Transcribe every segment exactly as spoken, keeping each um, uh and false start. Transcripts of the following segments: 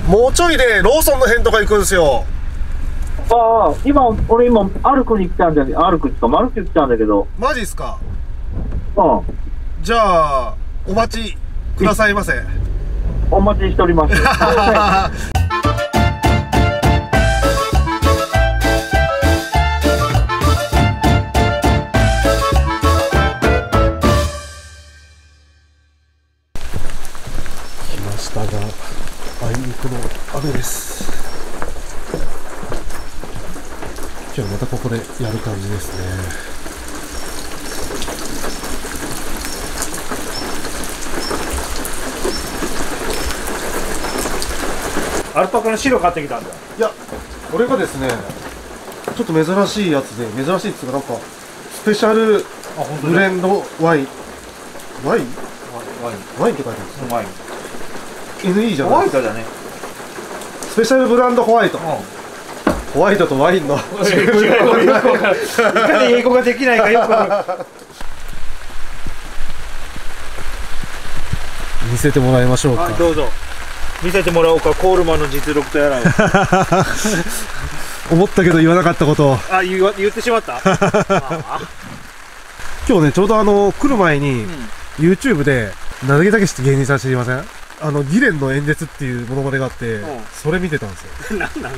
もうちょいでローソンの辺とか行くんですよ。 ああ、今、俺今、アルクに来たんだけど、アルクってか、マルキュー来たんだけど。 マジっすか。 うん。 じゃあ、お待ちくださいませ。 お待ちしております。 来ましたが、あいにくの雨です。今日またここでやる感じですね。 アルパカの白買ってきたんだ。 いや、これがですね、ちょっと珍しいやつで、珍しいっつうか、なんかスペシャルブレンドワイン、ワイン、 ワイン、 ワインって書いてあるんですよ。 ワイン。 エヌイー じゃホない。 ワイトだね。 スペシャルブランドホワイト。ホワイトとワインの違いをいかに英語ができないかよくわかる。 見せてもらいましょうか。 どうぞ。見せてもらおうか、コールマンの実力とやらを。 思ったけど言わなかったことを。 あ、言わ言ってしまった。 今日ね、ちょうどあの来る前に、 うん、 YouTube でなずけたけしって芸人さん知りません？あのギレンの演説っていうモノマネがあって、うん、それ見てたんですよ。 なんなの？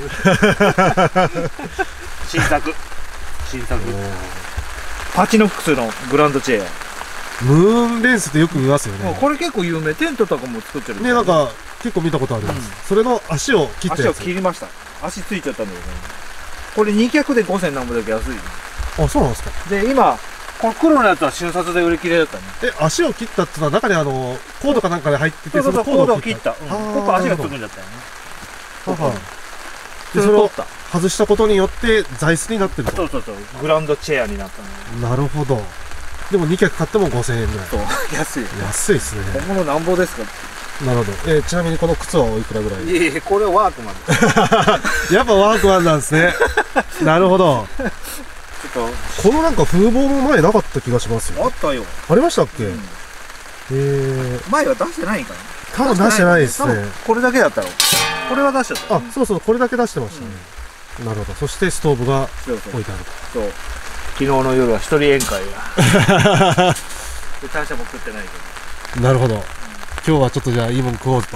新作新作パチノックスのグランドチェア。 ムーンレンスってよく見ますよね。 これ結構有名。テントとかも作ってるね。なんか結構見たことあります、うん、それの足を切ったやつ。 足を切りました。足ついちゃったんだけどね。これに脚でごせんなんぼだけ安い。 あ、そうなんですか。 で今この黒のやつは瞬殺で売り切れだったね。 え、足を切ったっていうのは中にあのコードかなんかで入ってて、 そうそうそう、コードを切った。ここ足がつくんだったよね。 はは。で、それを外したことによって座椅子になってると。 そうそうそう、グランドチェアになったね。なるほど。でもに脚買ってもごせんえんぐらい。 そう、安い。 安いですね。 本物なんぼですか。 なるほど。えー、ちなみにこの靴はおいくらぐらい？ いやいや、これはワークマンです。やっぱワークマンなんですね。なるほど。ちょっとこのなんか風貌も前なかった気がしますよ。 あったよ。 ありましたっけ？うん、えー、前は出してないんかな。 多分出してないですね。 これだけだったろ。これは出しちゃった。 あ、そうそう、これだけ出してましたね。うん、なるほど。そしてストーブが置いてあると。 そう。昨日の夜は一人宴会が。で、大社も食ってないけど。なるほど。うん、今日はちょっとじゃあいいもん食おうと。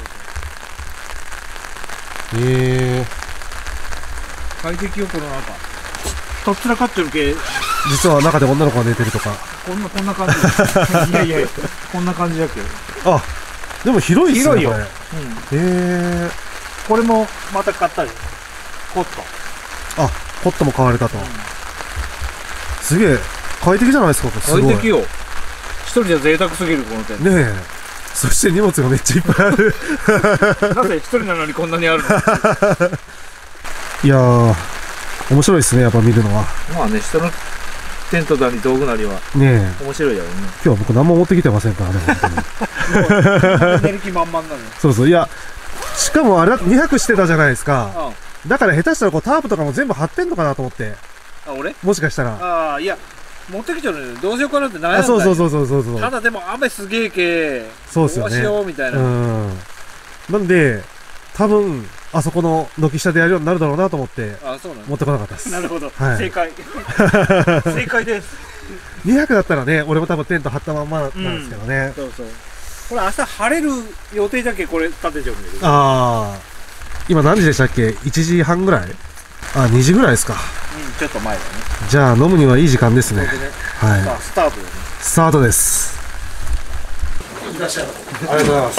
ええー。 快適よ、この中。とっつらかってる系。 実は中で女の子が寝てるとか。 こんな、こんな感じ。いやいや、こんな感じだけど。 あ、でも広いっすね。 広いよ。 うん、へえ。 これもまた買ったり。コット。 あ、コットも買われたと。うん、すげえ快適じゃないですか。 すごい快適よ。一人じゃ贅沢すぎるこの点。 ねえ。そして荷物がめっちゃいっぱいある。 なぜ一人なのにこんなにあるの？ いやー、面白いですね、やっぱ見るのは。 まあね、人のテントなり道具なりはねえ面白いやろね。 今日は僕何も持ってきてませんからね、本当に。 寝る気満々なの。 そうそう、いや、しかもあれに泊してたじゃないですか。うん、だから下手したらこうタープとかも全部張ってんのかなと思って。 あ、俺？ もしかしたら。 ああ、いや、持ってきちゃうのよ。どうしようかなって悩んだよ。 そうそうそうそうそうそう。 ただでも雨すげえけ。 そうですよね。 どうしようみたいな。 うん。なんで多分あそこの軒下でやるようになるだろうなと思って持ってこなかったです。 なるほど。 はい、 正解。正解です。 にひゃくだったらね、俺も多分テント張ったまんまなんですけどね。 うん、そうそう。これ明日晴れる予定だけこれ立てちゃうんだけど。 ああ。今何時でしたっけ？いちじはんぐらい？あ、にじぐらいですか。 うん、ちょっと前だね。 じゃあ飲むにはいい時間ですね。はい。 スタートだね。 スタートです。 いらっしゃい。 ありがとうございます。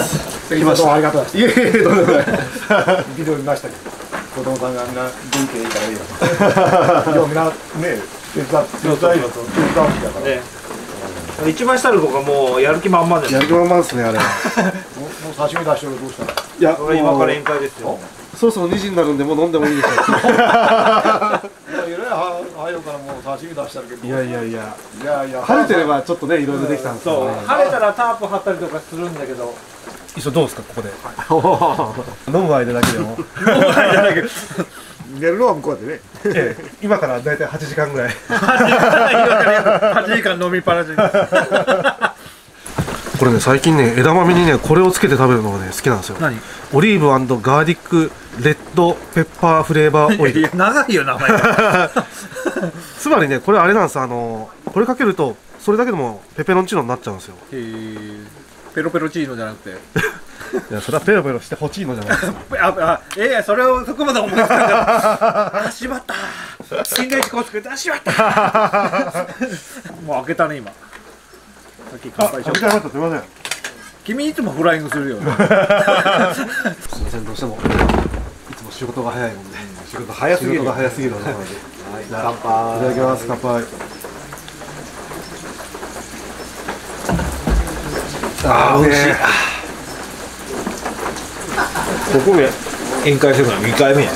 来ました。ありがとうございます。 いえいえ、どうぞ。 ビデオ見ましたけど、子供さんがみんな元気でいいからいいよ。今日みんなね、手伝って手伝いよと手伝うだから。 一番下の子がもうやる気満々で。 やる気満々ですね、あれ。もう刺身出してるどうしたら。 いや、 これ今から宴会ですよ。 そろそろにじになるんでもう飲んでもいいですよ。 早うからもう刺身出したるけど。 いやいやいや。 いやいや。 晴れてればちょっとね、いろいろできたんですけどね。 晴れたらタープ張ったりとかするんだけど。 一緒どうですかここで。飲む間だけでも。飲む間だけ。 寝るのは向こうでね。 ええ、今からだいたいはちじかんぐらい。 はちじかん飲みっぱなし。 これね最近ね枝豆にねこれをつけて食べるのがね好きなんですよ。 何？ オリーブ&ガーリックレッドペッパーフレーバーオイル。 長いよ名前が。 つまりねこれあれなんです。あのこれかけるとそれだけでもペペロンチーノになっちゃうんですよ。 へーペロペロチーノじゃなくて。 いやそれはペロペロしてほちいのじゃないですか。 ああええそれをそこまで思いつかなかった。あしまった。金田一耕助あしまった。もう開けたね今。さっき乾杯しよう。 すみません。 君いつもフライングするよね。 すみませんどうしてもいつも仕事が早いもんで。 仕事早すぎる。 仕事が早すぎるので。 はい乾杯。 いただきます乾杯。 ああ美味しい。ここで宴会するのはにかいめや。 ね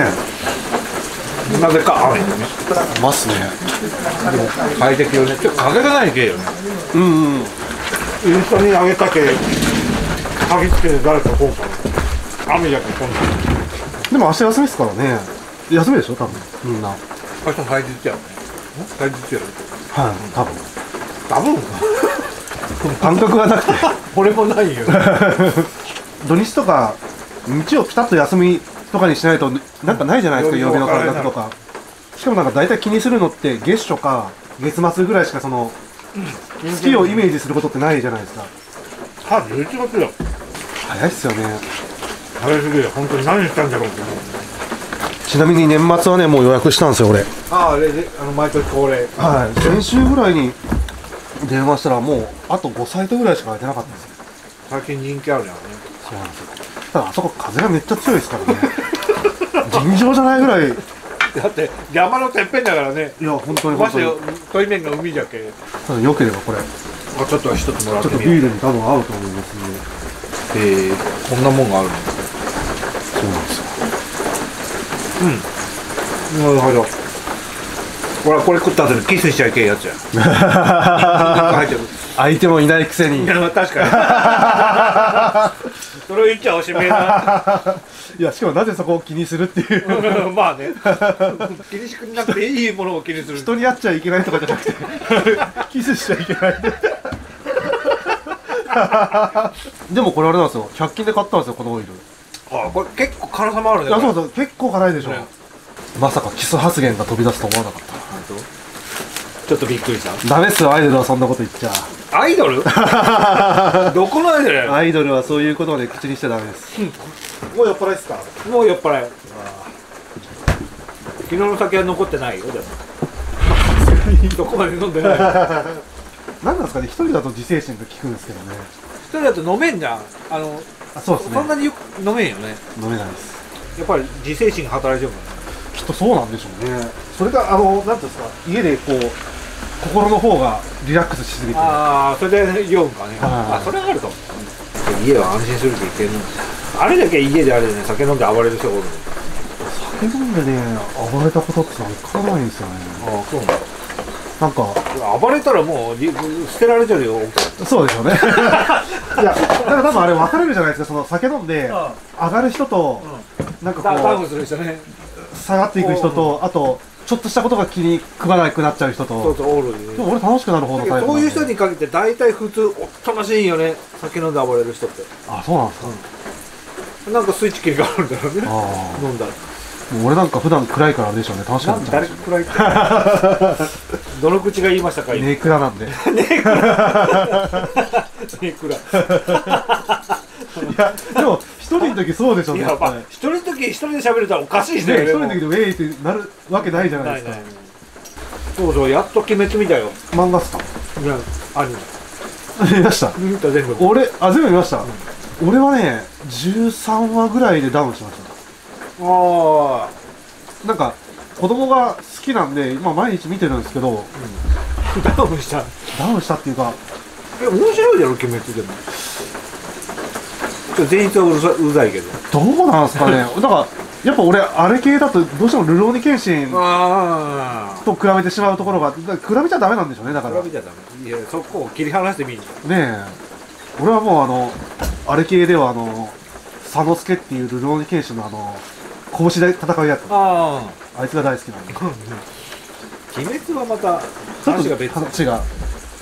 なぜか雨ね。 えますね。 快適よね。ちょっと風がないけよね。 うんうん。 インスタにあげたけ鍵つけて誰かこうかな。雨じゃけこんな。 でも明日休みですからね。休みでしょ多分みんな。 明日祭日やね。祭日やろ。 はい多分。 多分。 感覚がなくて。 俺もないよ。 土日とか日曜ピタッと休みとかにしないとなんかないじゃないですか曜日の感覚とか。しかもなんか大体気にするのって月初か月末ぐらいしかその月をイメージすることってないじゃないですか。 はじゅういちがつよ。 早いっすよね。 早すぎる。本当に何したんだろうって。 ちなみに年末はねもう予約したんですよ俺。 あああれであの毎年恒例。 はい先週ぐらいに電話したらもうあとごサイトぐらいしか空いてなかったんですよ。 最近人気あるよね。 そうなんですよ。ただあそこ風がめっちゃ強いですからね。尋常じゃないぐらい。 だって山のてっぺんだからね。 いや本当にまして本当に。 対面が海じゃけ。 ただ良ければこれちあちょっと一つもらょってとっみよう。 ビールに多分合うと思いますんで。 へえこんなもんがあるの。 そうなんですよ。 なるほど。ほらこれ食った後にキスしちゃいけんやつや。なんか入ってる。 相手もいないくせに。 いや確かに。それを言っちゃおしめえな。 いやしかもなぜそこを気にするっていう。 まあね。気にしなくていいものを気にする。 人に会っちゃいけないとかじゃなくてキスしちゃいけない。でもこれあれなんですよひゃっ均で買ったんですよこのオイル。 あこれ結構辛さもあるね。 いやそうそう結構辛いでしょ、 ねまさかキス発言が飛び出すと思わなかったちょっとびっくりした。 ダメっすよアイドルはそんなこと言っちゃ。 アイドル？どこのアイドルや。 アイドルはそういうことまで口にしちゃダメです。もう酔っ払いっすか。 もう酔っ払い。昨日の酒は残ってないよでも。どこまで飲んでない。 何なんですかね一人だと自制心が効くんですけどね。 一人だと飲めんじゃん。あのあそうですねそんなによく飲めんよね。 飲めないです。 やっぱり自制心が働いてるからね。 きっとそうなんでしょうね。それがあのなんていうんですか家でこう心の方がリラックスしすぎて。 ああそれで酔うんかね。 はいあそれはあると思う。家は安心するといけんの。あれだけ家であれでね酒飲んで暴れる人がおるの。 酒飲んでね暴れたことってなんかないんですよね。 ああそうなんだ。 なんか暴れたらもうり捨てられてるよ。 そうでしょうね。いやだから多分あれ分かれるじゃないですか。その酒飲んで上がる人と、なんかこうダウンする人ね。 下がっていく人と、あとちょっとしたことが気に食わなくなっちゃう人と。 そうそうおる。 でも俺楽しくなる方のタイプなんで。 そういう人に限って大体普通おとなしいんよね。酒飲んで暴れる人って。 あそうなんですか。 なんかスイッチ切り替わるんだろうね。 あ飲んだら。 もう俺なんか普段暗いからあれでしょうね。楽しくなっちゃう誰か暗いって。どの口が言いましたか今。 ネクラなんで。いネクラ。 やでも一人の時そうでしょうね。 いやまあ一人の時一人で喋るとはおかしいですねよね。 一人の時でウェイってなるわけないじゃないですか。 ないない。そうそうやっと鬼滅見たよ。 漫画っすか。 いやアニメ。 見ました。 見た全部。 俺あ全部見ました。俺はねじゅうさんわぐらいでダウンしました。 あなんか子供が好きなんで今毎日見てるんですけど、 あダウンした。 ダウンしたっていうかえ面白いだろ鬼滅でも。ちょっと前日はうざうざいけど。 どうなんですかね。だからやっぱ俺あれ系だとどうしてもルローニケンシンああ。 と比べてしまうところがだから比べちゃダメなんでしょうね。だからね比べちゃダメ。いやそこを切り離してみる。 え俺はもうあのあれ系ではあの佐之助っていうルローニケンシンのあの拳で戦うやつああ。 あいつが大好きなんで鬼滅はまたちょっと話が別。 話が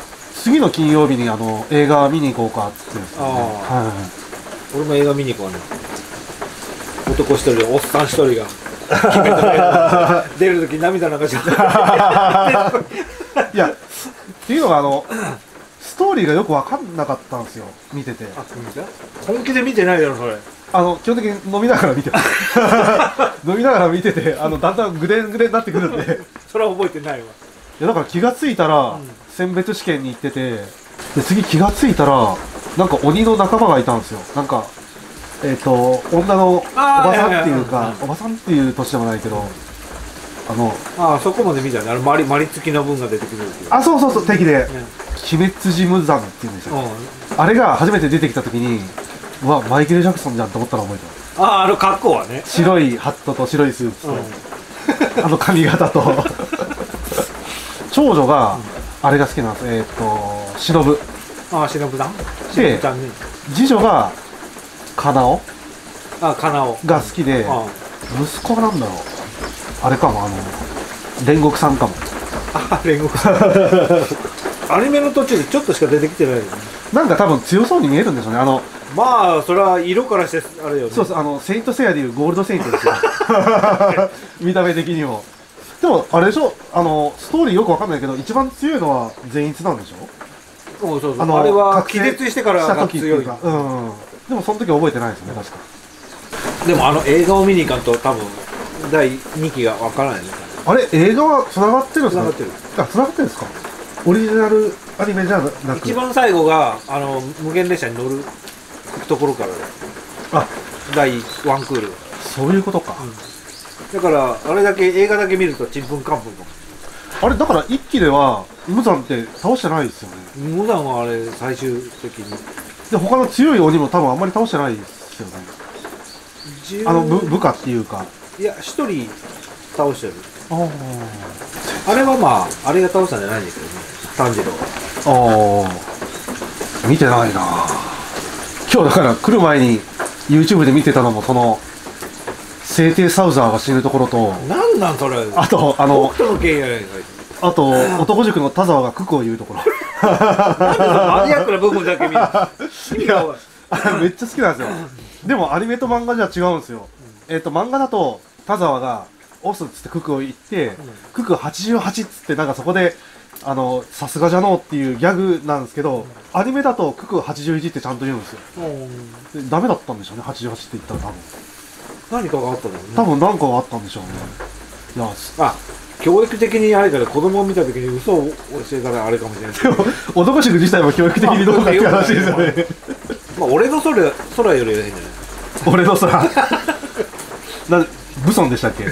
次の金曜日にあの映画見に行こうかっつってですね、 ああはい、 俺も映画見に行こうね。男一人でおっさん一人が決めた映画出るとき涙なんかちゃういやっていうのがあのストーリーがよく分かんなかったんですよ見てて。 あ、本気で見てないだろそれ。 あの基本的に飲みながら見て飲みながら見てて、あのだんだんグレングレンになってくるんでそれは覚えてないわ。 いやだから気がついたら、 うん、 選別試験に行ってて、で次気がついたらなんか鬼の仲間がいたんですよ。なんかえっ、ー、と女のおばさんっていうか、おばさんっていう年でもないけど、あのああそこまで見たね。あのマリマリ付きの分が出てくる。 あ、そうそうそう敵で、 ね、 鬼滅ジムザムっていうんですよ、 うん、 あれが初めて出てきた時に、うわマイケル・ジャクソンじゃんと思ったの覚えてます。 ああ、あの格好はね、 白いハットと白いスーツと、 うん、 あの髪型と長女があれが好きなんです。えっ、ー、と忍。 ああ、忍さんで、 ちゃんね、 次女がカナオああ、カナオが好きで、 あ息子がなんだろう、あれかも、あの煉獄さんかも。 あ、煉獄さんアニメの途中でちょっとしか出てきてないよね。 なんか多分強そうに見えるんでしょうね。あのまあそれは色からしてあれよね。 そうです、あのセイントセイヤでいうゴールドセイントですよ見た目的にも。でもあれでしょ、あのストーリーよくわかんないけど一番強いのは善逸なんでしょ。 そうそうそう、 あのあれは気覚醒絶してからしたが強い。 時っていうか、うん、でもその時覚えてないですね確か。 でもあの映画を見に行かんと多分だいにきがわからないね。 あれ映画は繋がってるんですか。 繋がってる。 あ、繋がってるんですか。オリジナルアニメじゃなく一番最後があの無限列車に乗るところからあ、 だいワンクール、 そういうことか、 うん、だからあれだけ映画だけ見るとちんぷんかんぷんかも。 あれだから一期では無惨って倒してないですよね。 無惨はあれ最終的にで他の強い鬼も多分あんまり倒してないですよね。 じゅうあの部部下っていうか、 いや一人倒してる。 ああれはまああれが倒したんじゃないんだけどね、炭治郎ああ見てないな。今日だから来る前に YouTube で見てたのもその聖帝サウザーが死ぬところと、 なんなんそれ。 あとあの北斗の拳やないかい。 あと男塾の田沢が九九を言うところなんでそのマニアックな部分だけ見るの。 いやあれめっちゃ好きなんですよ。でもアニメと漫画じゃ違うんですよ。えっと漫画だと田沢がオスっつって九九を言って、九九はちじゅうはちっつってなんかそこであのさすがじゃのうっていうギャグなんですけど、アニメだと九九はちじゅういちってちゃんと言うんですよ。でダメだったんでしょうね、はちじゅうはちって言ったら多分。 何かがあったんだろうね。 多分何かがあったんでしょうね。いや、 あ、教育的にあれから子供を見た時に嘘を教えたらあれかもしれない。 でも男塾自体も教育的にどうかっていう話ですよね。 まあ俺の空空よりはいいんじゃない。 俺の空なブソンでしたっけ。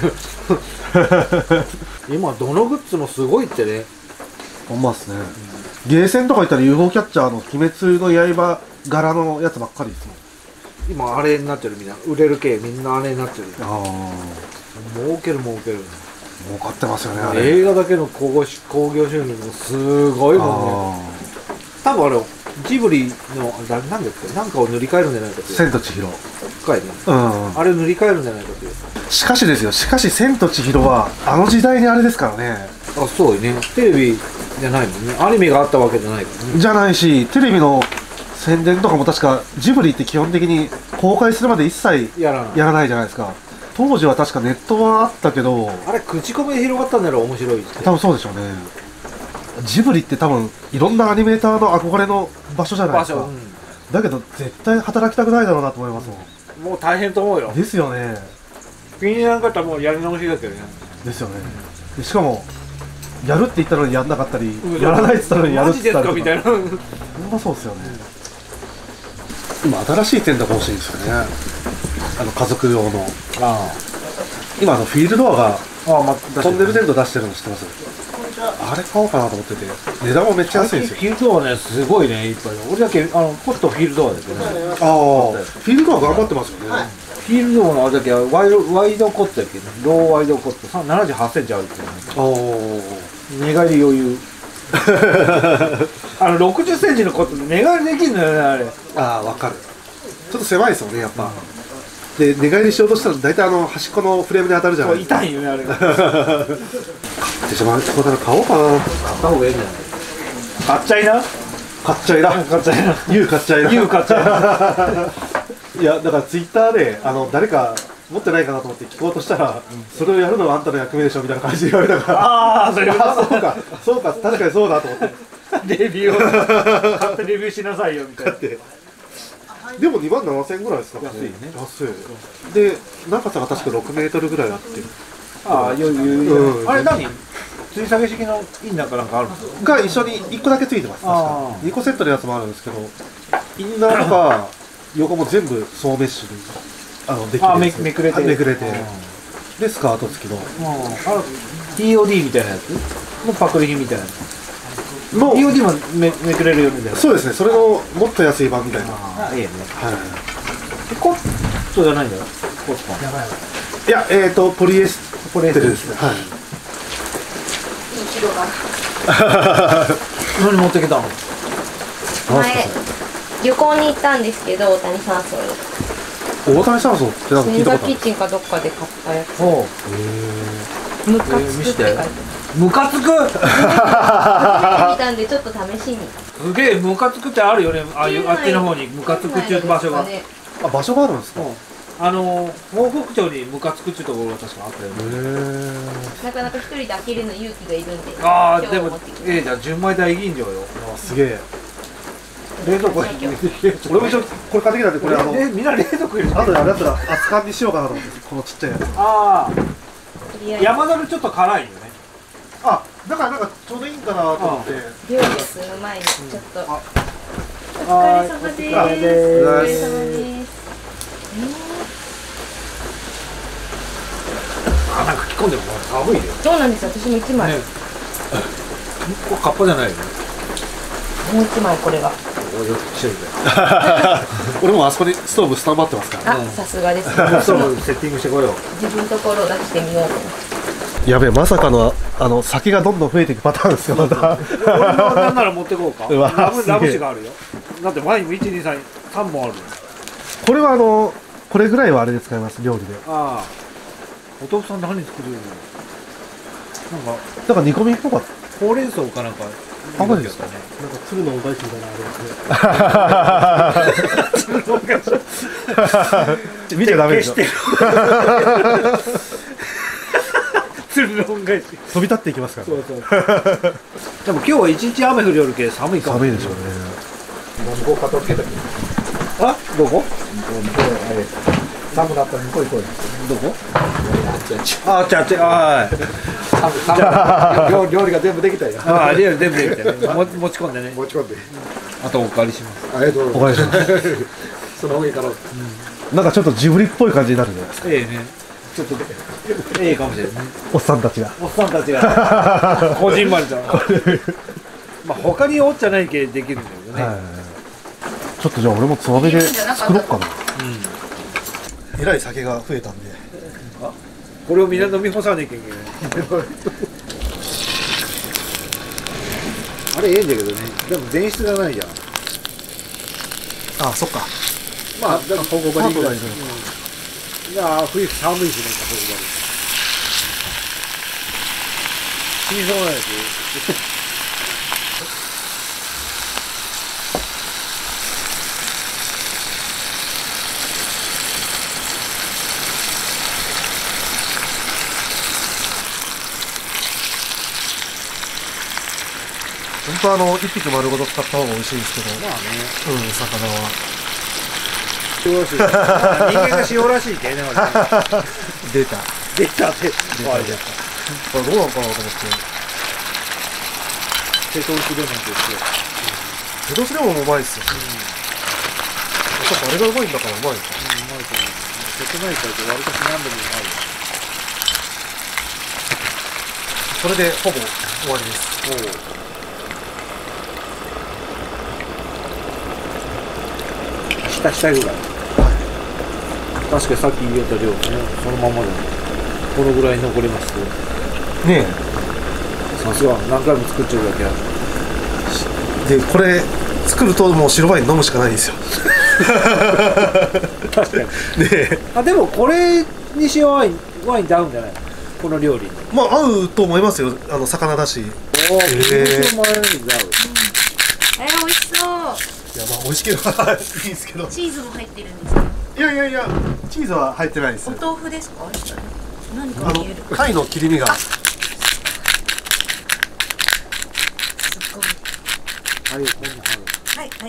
今どのグッズもすごいってね。 ほんまっすね。ゲーセンとか行ったら ユーフォー キャッチャーの鬼滅の刃柄のやつばっかりですもん。 今あれになってる、みんな売れる系みんなあれになってる。 ああ儲ける儲ける。 儲かってますよねあれ。 映画だけの興行興行収入もすごいもんね。多分あれジブリのあれなんだっけ、なんかを塗り替えるんじゃないかっていう。 千と千尋。 深いね。 うん、うん、 あれ塗り替えるんじゃないかっていう。 しかしですよ、しかし千と千尋はあの時代にあれですからね。 あ、そうよね。テレビじゃないもんね。アニメがあったわけじゃないからね。 じゃないし、テレビの宣伝とかも確かジブリって基本的に公開するまで一切やらない。 やらないじゃないですか。当時は確かネットはあったけど、 あれ口コミで広がったんだろう、面白いって。 多分そうでしょうね。ジブリって多分いろんなアニメーターの憧れの場所じゃないですか。 場所、うん、 だけど絶対働きたくないだろうなと思いますもん。 もう大変と思うよ。 ですよね。 気にならんかったらもうやり直しだけどね。 ですよね。でしかもやるって言ったのにやんなかったり、うん、やらないって言ったのにやるって言ったりとか。マジですかみたいな。本当そうですよね。今新しい点だかもしれないですよね。あの家族用の。ああ。今あのフィールドアがああ、ま、トンネルテント出してるの知ってます？あれ買おうかなと思ってて、値段もめっちゃ安いんですよ。 フィールドアね、すごいね、いっぱい。俺だけあのポットフィールドアだけどね。 ああ、フィールドア頑張ってますよね。はい、 フィールドのあれだけはワイドワイドコットやけど、ローワイドコットななじゅうはちセンチあるっていうね。ああ、寝返り余裕。あのろくじゅっセンチのコットで寝返りできるんだよね、あれ。ああ、わかる。ちょっと狭いですよね、やっぱ。うん、で寝返りしようとしたら大体あの端っこのフレームに当たるじゃないですか。 痛いよね、あれが。 買ってしまうとこだから買おうかな。 買った方がいいんじゃない。買っちゃいな。 買っちゃいな買っちゃいなユウ買っちゃいなユウ買っちゃいいやだからツイッターであの誰か持ってないかなと思って聞こうとしたら、それをやるのはあんたの役目でしょみたいな感じで言われたからああそれあそうかそうか確かにそうだと思ってレビューを買ってレビューしなさいよみたいなでもにまんななせんえんぐらいですか安いね安いで長さが確かろくメートルぐらいあってああ余裕うんあれ何吊り下げ式のインナーかなんかあるんですかが一緒にいっこだけついてます確あかーにこセットのやつもあるんですけどインナーとか横も全部総メッシュであのできるあやつめめくれてめくれてうんでスカート付きのあ ティーオーディー みたいなやつのパクリ品みたいなやつのティーオーディー もめめくれるよみたいなそうですねそれのもっと安い版みたいなああいいよねはいコットじゃないんだよコットンいやえっとポリエスこれテルですねはい何持ってきたの前旅行に行ったんですけど大谷山荘に大谷山荘ってなんか聞いたことある銀座キッチンかどっかで買ったやつおうムカつくって書いてあるムカつく初めて見たんでちょっと試しにすげえムカつくってあるよねああいうあっちの方にムカつくっていう場所が、 ねあ場所があるんですかへあの報告町にムカつくっていうところが確かあったよねえなかなか一人で開けるの勇気がいるんでああ今日でも持ってきてええじゃあ純米大吟醸よあすげえ冷蔵庫に今日俺も一応これ買ってきたんでこれあのえみんな冷蔵庫入れてあとであれだったら熱燗にしようかなと思ってこのちっちゃいやつあとりあえずあ山猿ちょっと辛いよねあだからなんかちょうどいいんかなと思って料理をする前にちょっとあお疲れ様ですお疲れ様ですお疲れ様ですあなんか着込んでも寒いよねそうなんですよ私も一枚これカッパじゃないよねもう一枚これが俺よく一緒だよ俺もあそこにストーブスタンバってますからあさすがですストーブセッティングしてこよう自分のところを出してみようと思ってやべえまさかのあの先がどんどん増えていくパターンですよまた俺もなんなら持ってこうかうわラブすげえラブ紙があるよだって前にもいちにさんさんぼんあるよこれはあのこれぐらいはあれで使います料理でああお豆腐さん何作るのなんかだから煮込みっぽかっほうれん草かなんかあマジですかねたなんか鶴のお返しみたいなあれですね鶴のお返し見ちゃダメでしょ消して鶴の恩返し飛び立っていきますからねそうそうでも今日は一日雨降るよるけ寒いかも寒いでしょうね向こう片付けたけどあどこ寒かったら向こう行こうよどこあっちあっちああ料料理が全部できたよああ料理全部できたよ持持ち込んでね持ち込んであとお借りしますありがとうおかげさまでその方がいいからなんかちょっとジブリっぽい感じになるんじゃないですかええねちょっとええかもしれないねおっさんたちがおっさんたちがこじんまりとまあ他におっちゃない系できるんだけどね、 はいちょっとじゃあ俺もつまみで作ろっかなえらい酒が増えたんでこれをみんな飲み干さなきゃいけないあれええんだけどねでも前室がないじゃんあそっかまあだからここパートナーいるのかいやー冬寒いしなんかここまで死にそうなやつ本当はあの一匹丸ごと使った方が美味しいんですけどまあねうん魚は塩らしいまあ人間が塩らしいけね出た出たって出た出たこれどうなのかなと思って瀬戸内レモンと一緒瀬戸内レモンもうまいっすよやっぱあれがうまいんだからうまいんですようまいと思う瀬戸内海って割と何でもうまいよそれでほぼ終わりですおう下下ぐらい確かにさっき言った量ねそのままでこのぐらい残りますねさすが何回も作っちゃうだけあるえでこれ作るともう白ワイン飲むしかないんですよ確かにねえあでもこれにしワインワインって合うんじゃないこの料理にまあ合うと思いますよあの魚だしおおへーこの前に合うえー、美味しそう。 いやまあ美味しければいいですけど。 チーズも入ってるんですか。 いやいやいや、チーズは入ってないです。 お豆腐ですか。何かあの見える。 貝の切り身が。 すごい。 はい、こんなはいはい。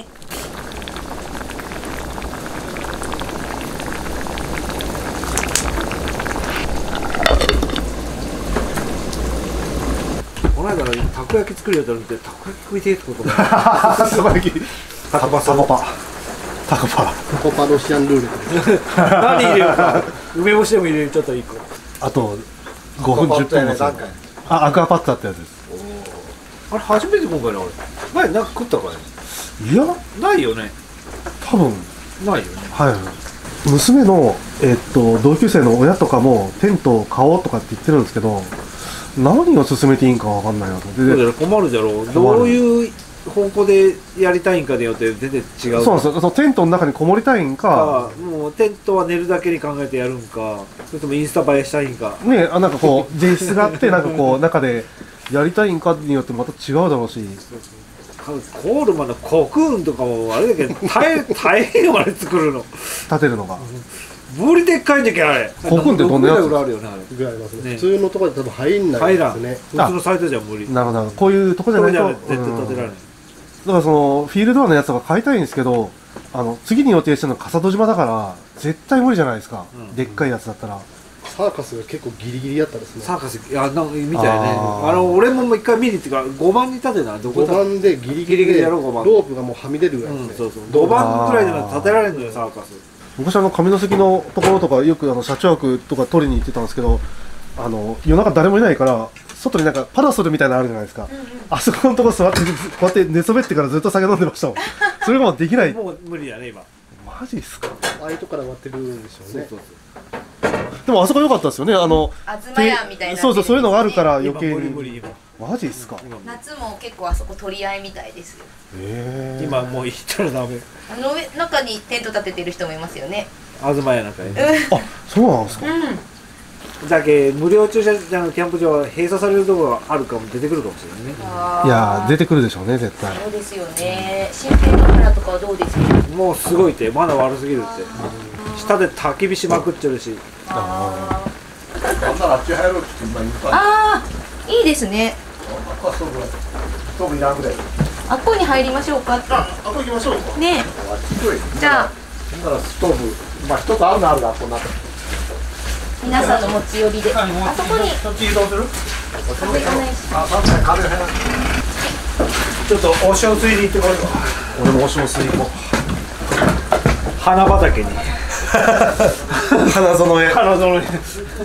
この間たこ焼き作るようと思ってたこ焼き食いてえってことだ。 たこ焼き。タコパタコパ。タコパ。 タコパロシアンルーレット。 何入れるか。梅干しでも入れるちょっといいか。 あとごふんじゅっぷんもする。あ、アクアパッツァってやつです。 あれ初めて今回の俺。前なんか食ったかい。 いや、 ないよね。 多分ないよね。 はい。娘のえっと同級生の親とかもテントを買おうとかって言ってるんですけど、何を進めていいんかわかんないなと。 そうだろ、困るじゃろう。どういう方向でやりたいんかによって全然違う。 そうなんですよ。そのテントの中にこもりたいんか、 もうテントは寝るだけに考えてやるんか、それともインスタ映えしたいんか。 ね、あなんかこう前室があってなんかこう中でやりたいんかによってまた違うだろうし。 コールマンのコクーンとかもあれだけど大変大変よあれ作るの。 立てるのが。 ブリでっかいんじゃけあれ。 コクーンってどんなやつ？ ぐらいあるよねあれ。 ぐらいありますね。 ね普通のところで多分入んない入らん。 ですね。 普通のサイトじゃ無理。 なるほど。こういうとこじゃないと絶対立てられない。 だからそのフィールドアのやつとか買いたいんですけど、あの次に予定してるの笠戸島だから絶対無理じゃないですか。でっかいやつだったら。 サーカスが結構ギリギリやったですね。 サーカスいやなんかみたいね。 あーあの俺も一回見に行ってからごばんに立てなどこごだ。 ばんでギリギリギリギリでやろうごばんロープがもうはみ出るぐらいうんですね。 そうそう。ごばんくらいでなら立てられるのよサーカス。 昔あの上関のところとかよくあの車中泊とか取りに行ってたんですけど、あの夜中誰もいないから外になんかパラソルみたいなのあるじゃないですか。あそこのところ座ってこうやって寝そべってからずっと酒飲んでましたもん。それがもうできない。 もう無理だね今。 マジっすか。 ああいうとこから割ってるんでしょうね。 そうそうでもあそこ良かったですよね。あのあずまやみたいな。 そうそうそういうのがあるから今余計無理無理に。 今。 マジっすか。 夏も結構あそこ取り合いみたいですよ。 ええ。 今もう行ったらダメ。 あの上中にテント立ててる人もいますよね。 東屋なんかに。 あ、そうなんですか。 うん。 だけ無料駐車場のキャンプ場は閉鎖されるところがあるかも出てくるかもしれないね。 あーいやー出てくるでしょうね絶対。 そうですよね。新品のカラとかはどうですか。 もうすごいってまだ悪すぎるって。下で焚き火しまくってるし。 あーなんならあっち入ろうって今言ったあー、いいですね。 あっこはストーブストーブいらんぐらいあっこに入りましょうか。 ああこ行きましょうかねあっち行こうよじゃあほんならストーブまあ一つあるのあるがこんな皆さんの持ち寄りで。あそこにそっち移動する風がないし。 あ、確かに風が入らないちょっとお塩水に行ってこいよ。 俺もおしもすいこ花畑に。 花園へ。 花園に。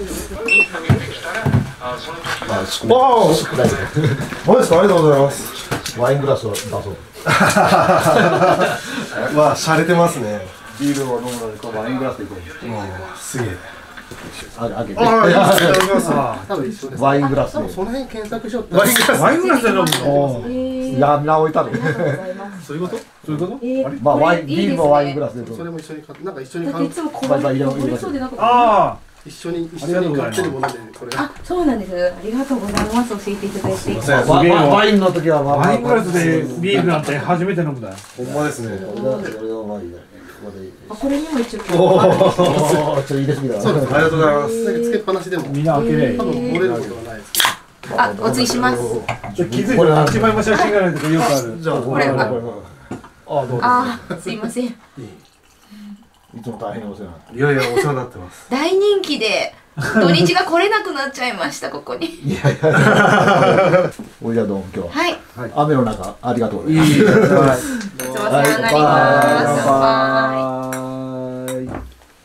わお。マジですか。ありがとうございます。 ワイングラスを出そうわあ、洒落てますね。 ビールを飲むのにこうワイングラスでいこうもうすげえ。 あ開けてああ、いいですね。いただきます。 多分一緒です。 ワイングラスで多分その辺検索しようって。 ワイングラス。 ワイングラスで飲むの。 いやみんな置いたのそういうこと？そういうこと？ まあワインビールのワイングラスでどうぞそれも一緒に買ってなんか一緒に買うバイバイ入れ入れますああ。 一緒に一緒に買ってるものでこれ。 あ、そうなんです。ありがとうございます。教えていただいて。 すいません。 ワワワインの時はまあワイングラスでビールなんて初めて飲むだよ。 ほんまですね。 俺は俺はワインだここであ、これにも一応。 おおちょっと入れすぎだそうです。 ありがとうございます。 だけつけっぱなしでもみんな開けれ。 多分漏れることはないです。 あ、お継ぎします。 気づいたら一枚も写真がないとかよくある。 じゃあこれは。 あどうぞあー、すいません。 いつも大変お世話になっていやいやお世話になってます。 大人気で土日が来れなくなっちゃいましたここに。 いやいやおいらどうも今日ははい。 雨の中ありがとうございますいい。 いつもお世話になります。バイ。 バイ。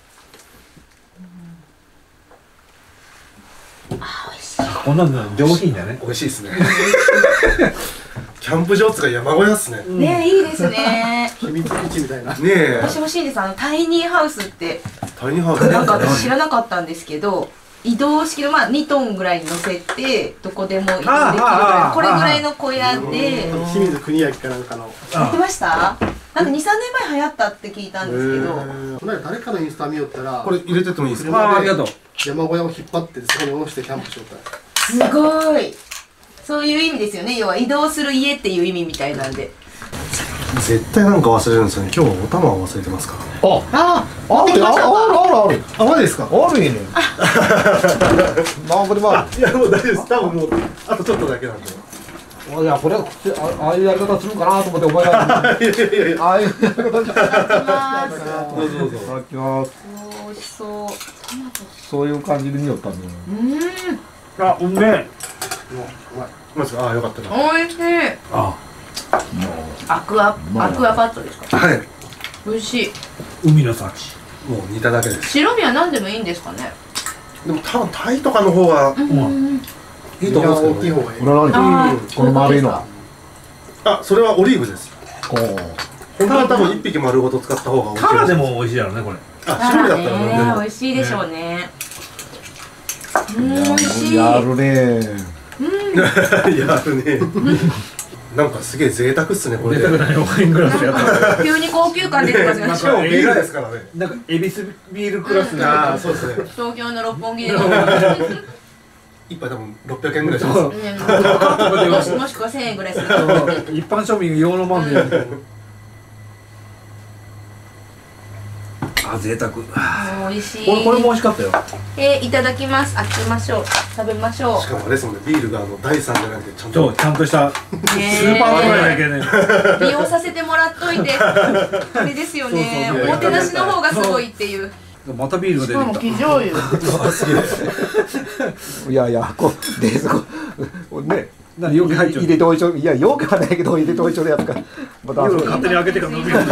こんなの上品だね。 美味しいですね。キャンプ場つか山小屋っすね。 ねえ、いいですね。 秘密基地みたいな。 ねえ。 私欲しいです。あのタイニーハウスってタイニーハウス。 なんか私知らなかったんですけど、移動式のまあにトンぐらいに乗せてどこでも移動できるぐらいのこれぐらいの小屋で清水国明かなんかの。 やってました？なんかに、さんねんまえ流行ったって聞いたんですけど。 この間誰かのインスタ見よったらこれ入れてってもいいですか？ ああ、ありがとう。 山小屋を引っ張ってそこに下ろしてキャンプしよったら。 すごい。そういう意味ですよね。要は移動する家っていう意味みたいなんで。 絶対なんか忘れるんですよね。今日お玉を忘れてますから。 あああるあるあるあるあ、マジですか。 あるいねなんぼでもある。 いやもう大丈夫です。多分もうあとちょっとだけなんで。 いやこれはああいうやり方するかなと思って覚えられていやいやいや。 ああいうやり方じゃまどうぞどうぞ。 いただきます。 美味しそう。 そういう感じで見よったんだよ。 うん。 あ、うめえ。 マジか。あ、よかったな。 美味しい。 あ、 アクアアクアパッドですか。 はい。 美味しい。 海の幸。 もう煮ただけです。 白身は何でもいいんですかね。 でも多分タイとかの方がうん。 いいと思うんですけどね。 大きい方がいい。 これは何？ あーこの丸いのは。 あ、それはオリーブです。 こう。 本当は多分一匹丸ごと使った方が美味しい。 タラでも美味しいだろうねこれ。 あ、白身だったらね、美ね。 味しいでしょうね。うん、美味しい。 やるね。 やるね。なんかすげえ贅沢っすねこれ。 出たくないワイングラスやった。 急に高級感出てますよね。 しかもビールですからね。 なんかエビスビールクラスああ、 な。 そうですね。 東京の六本木での。 一杯多分ろっぴゃくえんぐらいします。 うんもしもしくはせんえんぐらいする。 一般庶民用のもんでやる。あ、贅沢。 美味しい。 これこれも美味しかったよ。 えー、いただきます。開けましょう。食べましょしかもあれですもんね、ビールがあの第三じゃなくてちゃんと。 そう、ちゃんとしたスう。 ーパードライだけね。 ね利用させてもらっといて。あれですよね。 そうそうおもてなしの方がすごいっていう。 またビールがしかも出てき生醤油。 いやいやこうでそこね。 た。何容器入っちゃう。 入れておいちょいや容器はないけど入れておいちょるやつか。また夜勝手に開けてから飲みよう。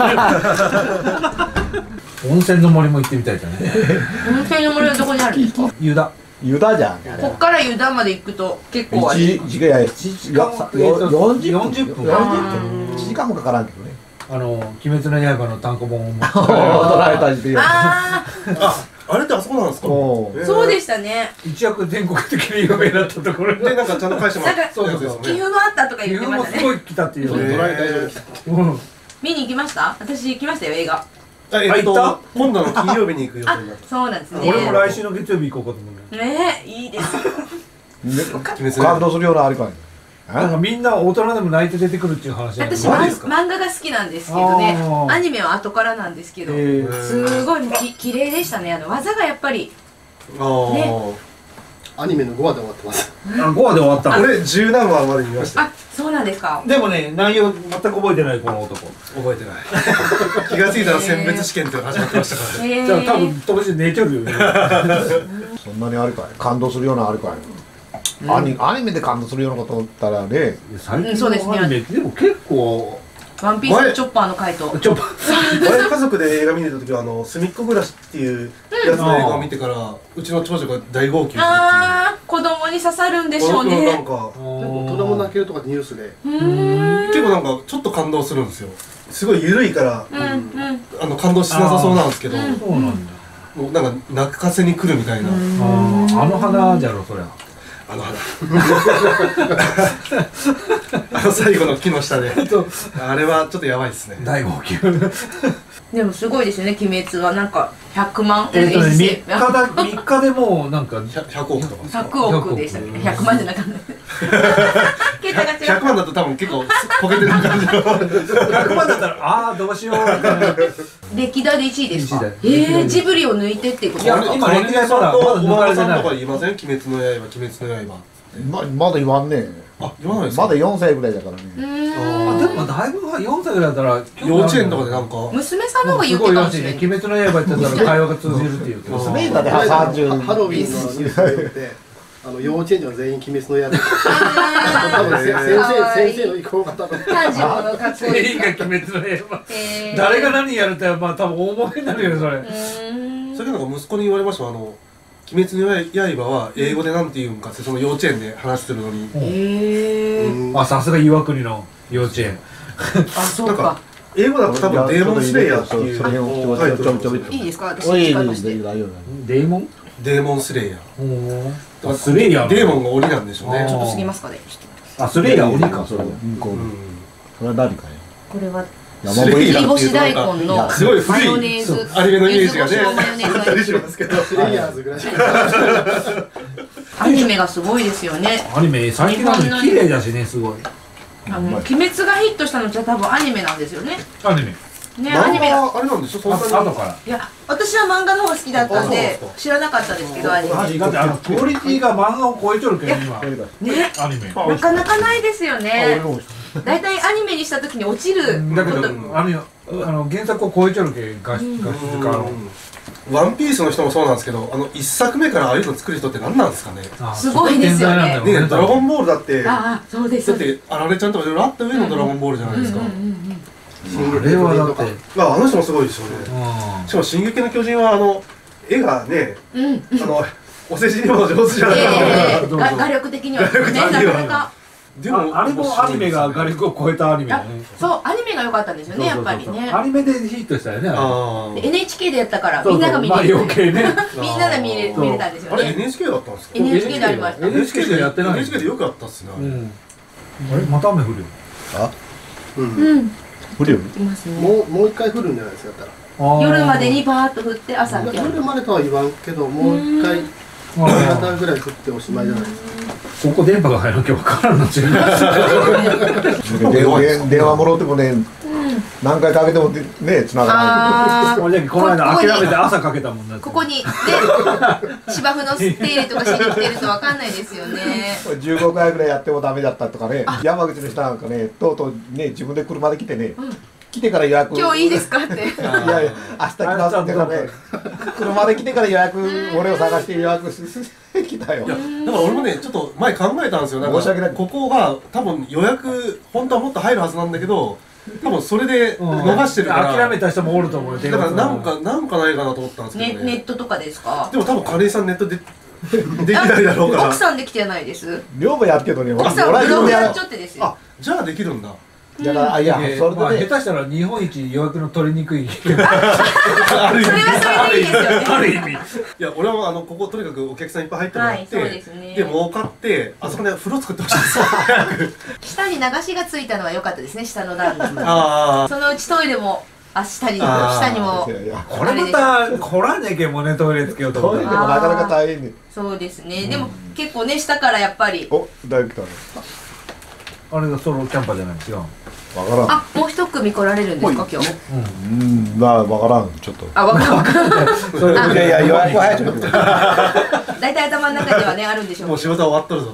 温泉の森も行ってみたいじゃんね。 温泉の森はどこにあるんですか。 湯田。 ユダじゃん。 こっから湯田まで行くと結構ある。 一時間や一時間さよ四十四十分。 一時間もかからんけどね。 あの鬼滅の刃の単行本を持って。 踊られたりで。 ああ、あれってあそこなんですか。 おあ、そうでしたね。 一躍全国的に有名だったところでで。 なんかちゃんと返してもらっなんかたやつですよね。 寄付もあったとか岐言ってましたね。 阜もすごい来たっていう。 へードライ大丈夫来た。 うん。 見に行きました？私行きましたよ映画。 あ、えっあ行ったと今度の金曜日に行く予定になってそうなんですね。 俺も来週の月曜日行こうかと思うね。 ねえ、いいです。 鬼滅感動するようなあれかい。 なんかみんな大人でも泣いて出てくるっていう話だよね。 私まマジですか漫画が好きなんですけどね。 あーアニメは後からなんですけど、 えーすごいき綺麗でしたね。あの技がやっぱりああ、 ねアニメのごわで終わってます。 あ、ごわで終わったの。 俺十何話まで見ましたよ。 あ、そうなんですか。 でもね、内容全く覚えてないこの男。 覚えてない。気がついたら選別試験っていうのが始まってましたからね。 へえ。 じゃあ多分友達寝ちゃうよね。 そんなにあれかい。感動するようなあれかい。アニアニメで感動するようなことだったらね。 最うんそうですねアニメでも結構ワンピースのチョッパーの回答。 ちょっと俺家族で映画見に行った時はあの隅っこ暮らしっていうやつの映画を見てからうちの長女が大号泣するっていう。 ああ、子供に刺さるんでしょうなんね。 か子供泣けるとかニュースで。 うーん。 結構なんかちょっと感動するんですよ。すごい緩いからうんうん。 あの感動しなさそうなんですけど、 うんそうなんだ。 もうなんか泣かせに来るみたいな。 あーあの花じゃろそりゃ。 あの花あの最後の木の下であれはちょっとやばいですね。 大号泣。 でもすごいですよね。鬼滅はなんかひゃくまんえっとね演出三日だ三日でもうなんかひゃくおくとかひゃくおくでしたっけ？ひゃくまんじゃなかった。桁が違う。 ひゃくまんだと多分結構ポケてる感じの百万だったらああどうしようみたいな。 歴代でいちいですか？ 一位だええー、ジブリを抜いてっていうこといやですか？ 今歴代まだとまだ抜おかれてない孫さんとか言いません？鬼滅の刃、鬼滅の刃。 ままだ言わんね。 あ、言わないですか？ まだよんさいぐらいだからうね。 ーん。 あでもだいぶよんさいぐらいだったら幼稚園とかでなんか娘さんの方が言っすごいらしいてたかもしれない。 ね。鬼滅の刃言ってたら会話が通じるっていうけど。 娘だってこの間さんじゅう。 ハロウィンのニュースによって、あの幼稚園児は全員鬼滅の刃。多分せへー先生先生の意向が多分。 漢字もかっこいい全員が鬼滅の刃。 へー誰が何やるってまあ多分大物になるよねそれ。 うーん。 それなんか息子に言われました。あの鬼滅の刃は英語でなんて言うんかってその幼稚園で話してるのに、 ええー。 あさすが岩国の幼稚園。 あ、そうかなんか。英語だと多分デーモンスレイヤーっていうそれをタイトルちょびちょびいいですか？私おいいい使いまして。 い大丈夫デーモン？ デーモンスレイヤー。 おお。スレイヤー。 デーモンが鬼なんでしょうね。 あーちょっと過ぎますかね。 あスレイヤー鬼かそれ向こううんそれは何かよ。 これは山スレイヤー切り干し大根のすごい古いマヨネーズ。 アニメのイメージがね柚子胡椒マヨネーズあったりしますけど。 スレイヤーズぐらいしか。 アニメがすごいですよね。 アニメ最近なのに綺麗だしねすごい。 あの鬼滅がヒットしたのじゃ多分アニメなんですよね。 アニメね、アニメが。 あれなんでしょ、そんなに。 後からいや、私は漫画の方が好きだったんで知らなかったですけど、アニメ。 だってあのクオリティが漫画を超えちょるけど今ね、 アニメなかなかないですよね。だいたいアニメにした時に落ちるだけどこと。 あのあの原作を超えちょるけ画質画質がワンピースの人もそうなんですけど、あの一作目からああいうの作る人って何なんですかね。 すごいですよね。 ね、ドラゴンボールだってだああ、そうです。 ってあられちゃんとかいろいろあった上のドラゴンボールじゃないですか。 あれはだってまああの人もすごいですよね。しかも進撃の巨人はあの絵がね、あのお世辞にも上手じゃないですか。 画力的にはね、なかなか。 でもあれもアニメが画力を超えたアニメだね。 そう、アニメが良かったんですよね、やっぱりね。 アニメでヒットしたよね。 エヌエイチケー でやったからみんなが見れる。 余計ね。 みんなで見れ見れたんですよあれ エね。 ヌエイチケー だったんですか。 エヌエイチケー でありました。 エヌエイチケー でやってない。 エヌエイチケー でよくあったっすね。 あれまた雨降るよ。 あ、 うん。 降るよ。 いますね。 もうもう一回降るんじゃないですか、やったら。 夜までにバーッと降って朝夜までとは言わんけど、もう一回夕方ぐらい降っておしまいじゃないですか。 ここ電波が入らなきゃ分からんの違う。 電話電話もろってもね、何回かけてもね繋がらない。 この間諦めて朝かけたもんね。 ここにで芝生の手入れとかしに来てるとわかんないですよね。 じゅうごかいぐらいやってもダメだったとかね。山口の人なんかね、とうとうね自分で車で来てね、来てから予約。 今日いいですかって。 いやいや、明日来ますってからね、車で来てから予約、俺を探して予約してきたよ。 だから俺もね、ちょっと前考えたんですよ。なんか申し訳ない。 ここが多分予約本当はもっと入るはずなんだけど、多分それで逃してるから。 諦めた人もおると思うよ。 だからなんかなんかないかなと思ったんですけどね。 ネットとかですか。 でも多分カレーさんネットでできないだろうから。 奥さんできてないです。 寮もやるけどね、 奥さんブログやっちゃってですよ。 あ、じゃあできるんだ。 だからいやそれで下手したら日本一予約の取りにくい。 それはそれでいいですよね。 ある意味。 いや俺はあのこことにかくお客さんいっぱい入ってもらって、で儲かってあそこで風呂作ってほしいです。 下に流しがついたのは良かったですね、下の段に。 ああ。 そのうちトイレもあ下に下にも。 これまた来らねえけんもね、トイレつけようと思って。 トイレもなかなか大変ね。 そうですね。でも結構ね下からやっぱり。 お、だいぶ来たね。 あれがソロキャンパーじゃない違う。 わからん。 あ、もう一組来られるんですか今日。 うん、まあわからんちょっと。 あ、わからんわからん。 いやいや予約は早く。 だいたい頭の中ではねあるんでしょう。 もう仕事は終わっとるぞ。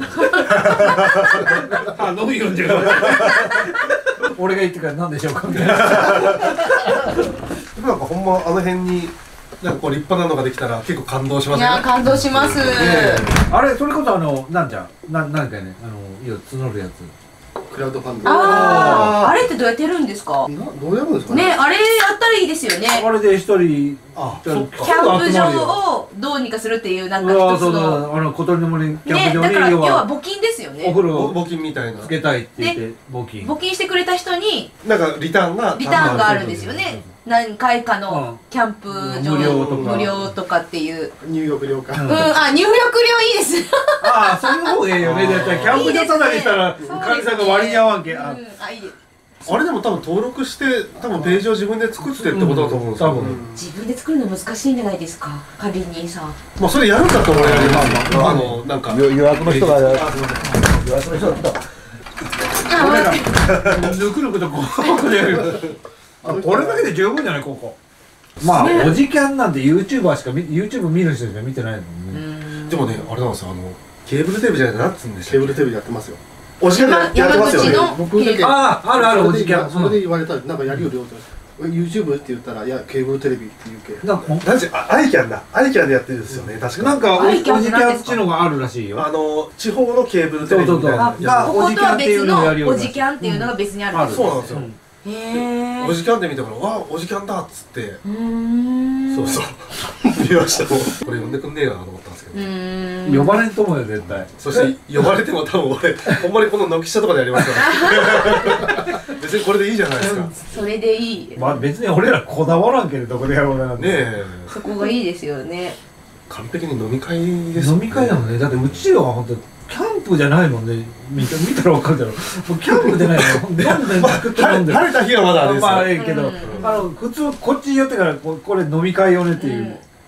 あ、飲みよんじゃう。俺が言ってから何でしょうかみたいな。 なんかほんまあの辺になんかこう立派なのができたら結構感動しますね。 いや感動します。 あれそれこそあのなんじゃななんかねあのいや募るやつ。 クラウドファンディング。 ああ、あれってどうやってやるんですか。 などうやるんですかね。 ね、あれやったらいいですよね。 あれで一人あ、 キャンプ場をどうにかするっていうなんか一つの。 あの小鳥の森キャンね、 プ場だから要に要は募金ですよね。 お風呂募金みたいなつけたいって言って募金。 募金してくれた人になんかリターンがリターンがあるんですよね。何回かのキャンプ場無料とか無料とかっていう。 入浴料か。 うん、あ、入浴料いいです。 ああ、その方がいいよね。だってキャンプ場ただにしたら神さんが割に合わんけ。あ、 いいです。 あれでも多分登録して多分ページを自分で作ってってことだと思うんですよ。 自分で作るの難しいんじゃないですか。仮にさ。 まあそれやるんだったら俺やりますよ。あのなんか予約の人が予約の人が。 俺らぬくぬくとここでやる。これだけで十分じゃないここ。まあおじキャンなんて YouTuber しか YouTube 見る人しか見てないもんね。 でもねあれなんですよ、あのケーブルテレビじゃないなんつうんでしたっけ。 ケーブルテレビやってますよ。 おじキャンやってますよね。 僕だけああ、あるあるおじキャン。 それで言われたらなんかやるよりよって。YouTube って言ったらいやケーブルテレビって言うけ。 なんかなんあアイキャンだ。アイキャンでやってるんですよね。確かなんかおじキャンっていうのがあるらしいよ。 あの地方のケーブルテレビみたいな。 こことは別のおじキャンっていうのが別にあるんです。 そうなんですよ。 へえ。 おじキャンで見たからわあおじキャンだっつって。そうそう。見ましたもん。これ呼んでくんねえかなと思ったんですけど。 呼ばれんと思うよ絶対。 そして呼ばれても多分俺ほんまにこの軒下とかでやりますから。別にこれでいいじゃないですか。 それでいい。 まあ別に俺らこだわらんけどどこでやろうなんて。 ねえ。 そこがいいですよね。 完璧に飲み会です。 飲み会なのね。だってうちは本当キャンプじゃないもんね。見た見たらわかるだろ。もうキャンプじゃないの。飲んで作って飲んで。 晴れた日はまだあれですよ。 まあええけど、あの普通こっち寄ってからこれ飲み会よねっていう。